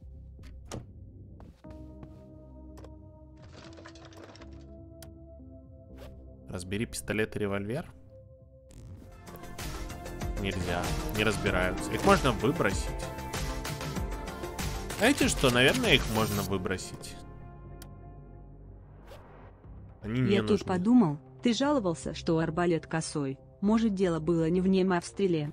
Разбери пистолет и револьвер. Нельзя, не разбираются. Их можно выбросить. Знаете что, наверное, их можно выбросить. Они не Я нужны. тут подумал, ты жаловался, что арбалет косой. Может, дело было не в нем, а в стреле.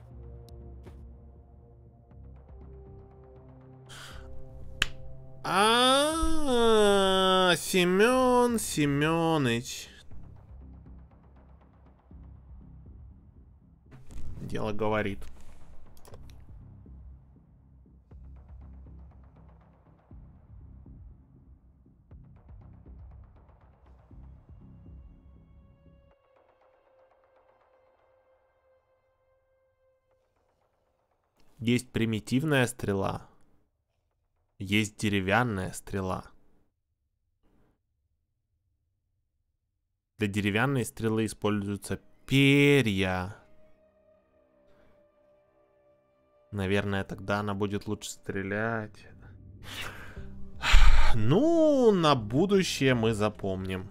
Семен Семеныч. Дело говорит. Есть примитивная стрела. Есть деревянная стрела. Для деревянной стрелы используются перья. Наверное, тогда она будет лучше стрелять. Ну, на будущее мы запомним.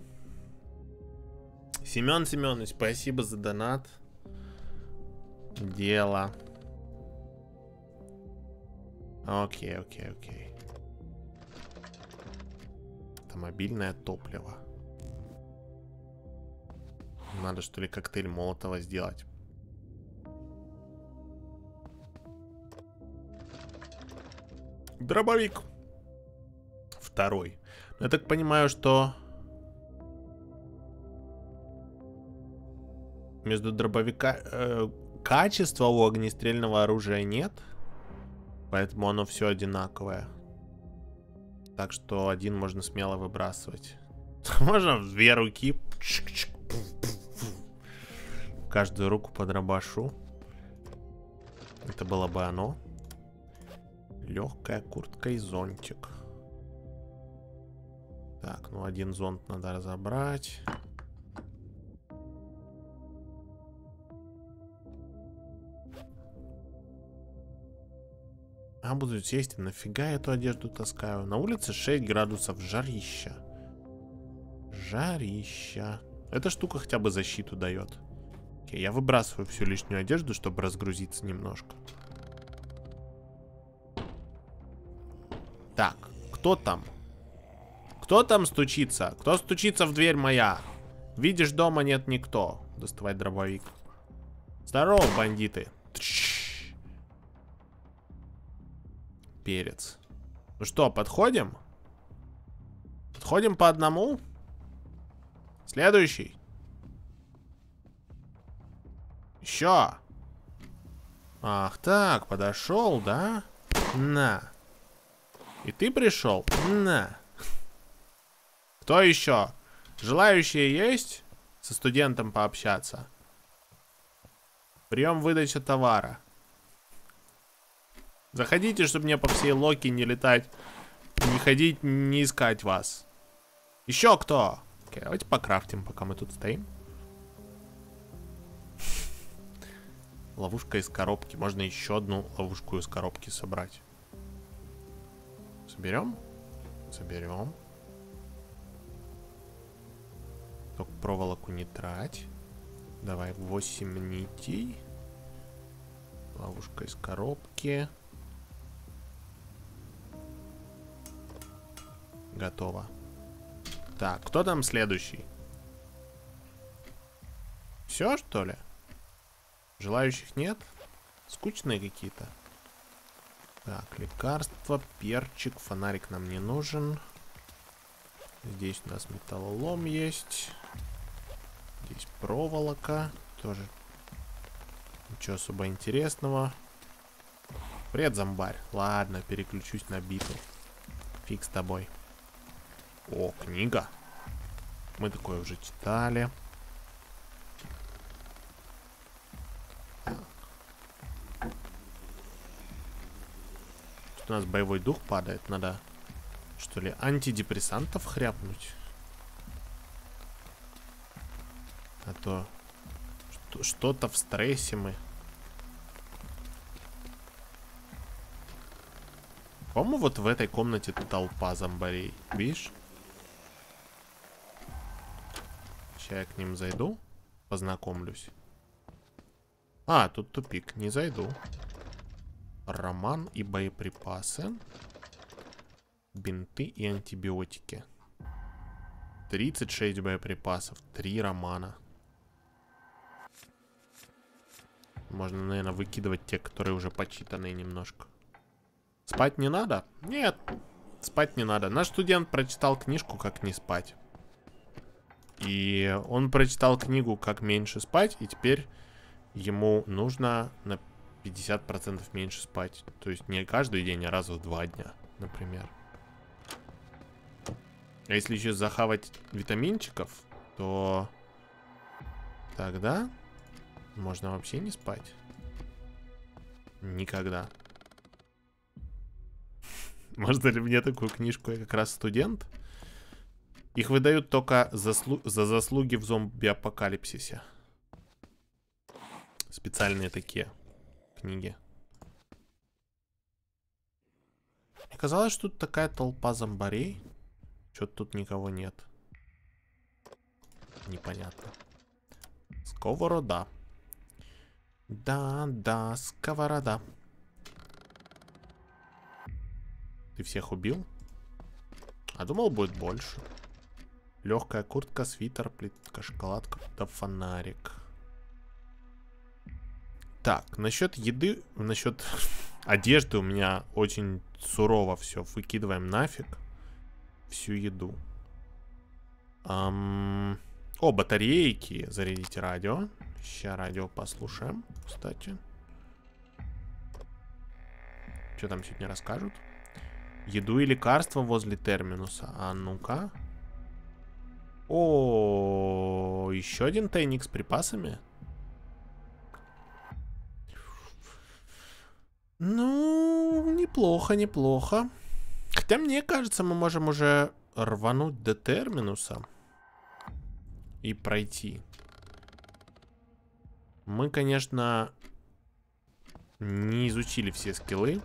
Семен Семенович, спасибо за донат. Дело. Окей. Автомобильное топливо. Надо, что ли, коктейль Молотова сделать. Дробовик. Второй. Я так понимаю, что между дробовика... качества у огнестрельного оружия нет. Поэтому оно все одинаковое. Так что один можно смело выбрасывать. Можно в две руки. В каждую руку по дробашу. Это было бы оно. Легкая куртка и зонтик. Так, ну один зонт надо разобрать. А буду сесть, нафига я эту одежду таскаю? На улице 6 градусов, жарища. Жарища. Эта штука хотя бы защиту дает. Окей, я выбрасываю всю лишнюю одежду, чтобы разгрузиться немножко. Так, кто там? Кто там стучится? Кто стучится в дверь моя? Видишь, дома нет никто. Доставай дробовик. Здорово, бандиты. Перец. Ну что, подходим? Подходим по одному? Следующий. Еще. Ах так, подошел, да? На. И ты пришел? На. Кто еще? Желающие есть? Со студентом пообщаться. Прием выдача товара. Заходите, чтобы мне по всей локе не летать. Не ходить, не искать вас. Еще кто? Окей, давайте покрафтим, пока мы тут стоим. Ловушка из коробки. Можно еще одну ловушку из коробки собрать. Соберем? Соберем. Только проволоку не трать. Давай 8 нитей. Ловушка из коробки. Готово. Так, кто там следующий? Все, что ли? Желающих нет? Скучные какие-то. Так, лекарство, перчик, фонарик нам не нужен. Здесь у нас металлолом есть. Здесь проволока. Тоже ничего особо интересного. Привет, зомбарь. Ладно, переключусь на битву. Фиг с тобой. О, книга. Мы такое уже читали. Что у нас боевой дух падает? Надо, что ли, антидепрессантов хряпнуть? А то что-то в стрессе мы. По-моему, вот в этой комнате толпа зомбарей. Видишь? Сейчас я к ним зайду. Познакомлюсь. А, тут тупик. Не зайду. Роман и боеприпасы. Бинты и антибиотики. 36 боеприпасов. 3 романа. Можно, наверное, выкидывать те, которые уже почитанные немножко. Спать не надо? Нет, спать не надо. Наш студент прочитал книжку «Как не спать». И он прочитал книгу «Как меньше спать», и теперь ему нужно на 50% меньше спать. То есть не каждый день, а раз в 2 дня, например. А если еще захавать витаминчиков, то тогда можно вообще не спать. Никогда. Можно ли мне такую книжку? Я как раз студент. Их выдают только за заслуги в зомби-апокалипсисе. Специальные такие книги. Мне казалось, что тут такая толпа зомбарей. Что-то тут никого нет. Непонятно. Сковорода. Да, сковорода. Ты всех убил? А думал, будет больше. Легкая куртка, свитер, плитка, шоколадка, да фонарик. Так, насчет еды, насчет одежды у меня очень сурово все. Выкидываем нафиг всю еду. О, батарейки. Зарядить радио. Сейчас радио послушаем, кстати. Что там сегодня расскажут? Еду и лекарства возле терминуса. А ну-ка. О, еще один тайник с припасами. Ну, неплохо, неплохо. Хотя, мне кажется, мы можем уже рвануть до терминуса и пройти. Мы, конечно, не изучили все скиллы.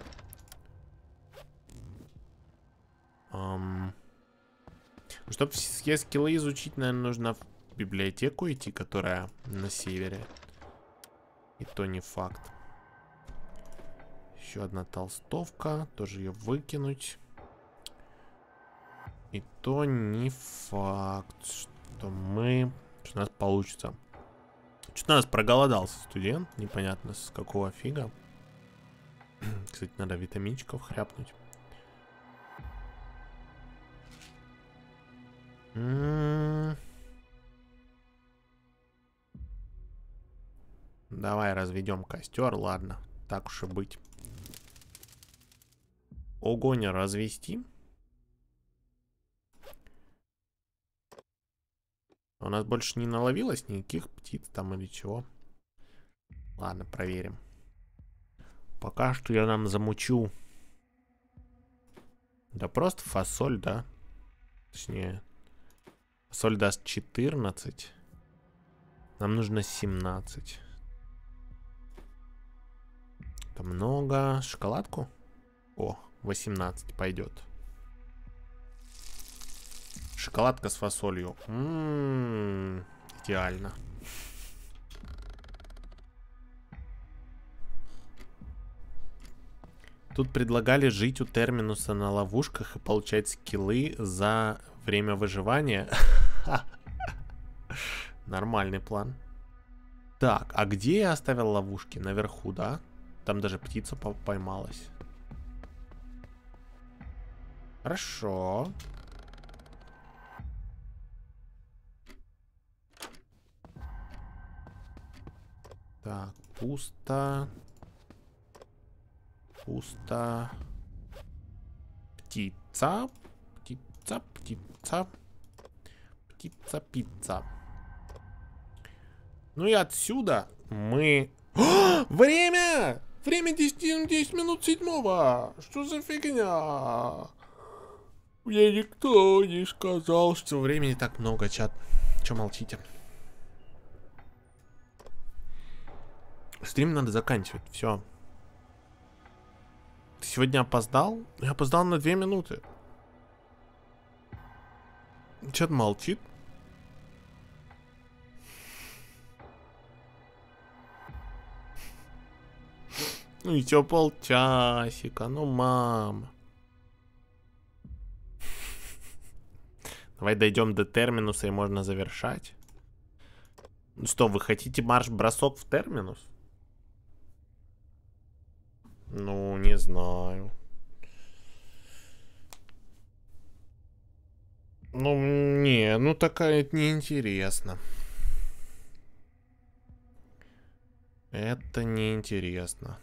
Чтобы все скиллы изучить, наверное, нужно в библиотеку идти, которая на севере. И то не факт. Еще одна толстовка. Тоже ее выкинуть. И то не факт, что у нас получится. Что-то у нас проголодался студент. Непонятно с какого фига. Кстати, надо витаминчиков хряпнуть. Давай разведем костер, ладно. Так уж и быть. Огонь развести. У нас больше не наловилось никаких птиц там или чего. Ладно, проверим. Пока что я нам замучу. Да просто фасоль, да? Точнее, фасоль даст 14. Нам нужно 17. Это много. Шоколадку? О, 18 пойдет. Шоколадка с фасолью. Идеально. Тут предлагали жить у терминуса на ловушках и получать скиллы за время выживания. Нормальный план. Так, а где я оставил ловушки? Наверху, да? Там даже птица поймалась. Хорошо. Так, пусто. Пусто. Птица. Птица, птица. Птица, пицца. Ну и отсюда мы... О, время! Время 10 минут 7. Что за фигня? Мне никто не сказал, что времени так много, чат. Че молчите? Стрим надо заканчивать, все. Ты сегодня опоздал? Я опоздал на 2 минуты. Чат молчит. Ну еще полчасика, ну мама. Давай дойдем до терминуса и можно завершать. Ну что, вы хотите марш-бросок в терминус? Ну, не знаю. Ну, не, ну такая это неинтересно. Это неинтересно.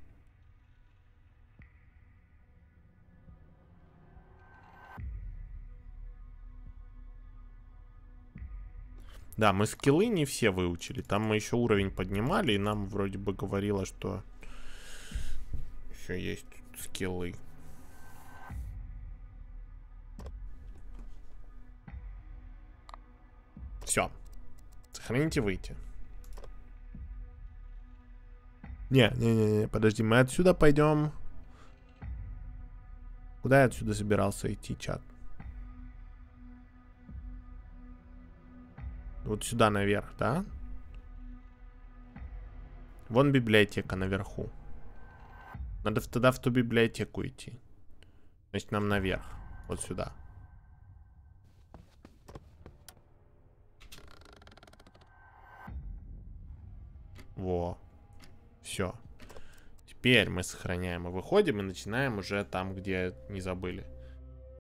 Да, мы скиллы не все выучили. Там мы еще уровень поднимали, и нам вроде бы говорило, что еще есть скиллы. Все. Сохранить и выйти. Не, подожди, мы отсюда пойдем. Куда я отсюда собирался идти, чат? Вот сюда наверх, да? Вон библиотека наверху. Надо тогда в ту библиотеку идти. Значит, нам наверх. Вот сюда. Во. Все. Теперь мы сохраняем и выходим, и начинаем уже там, где не забыли.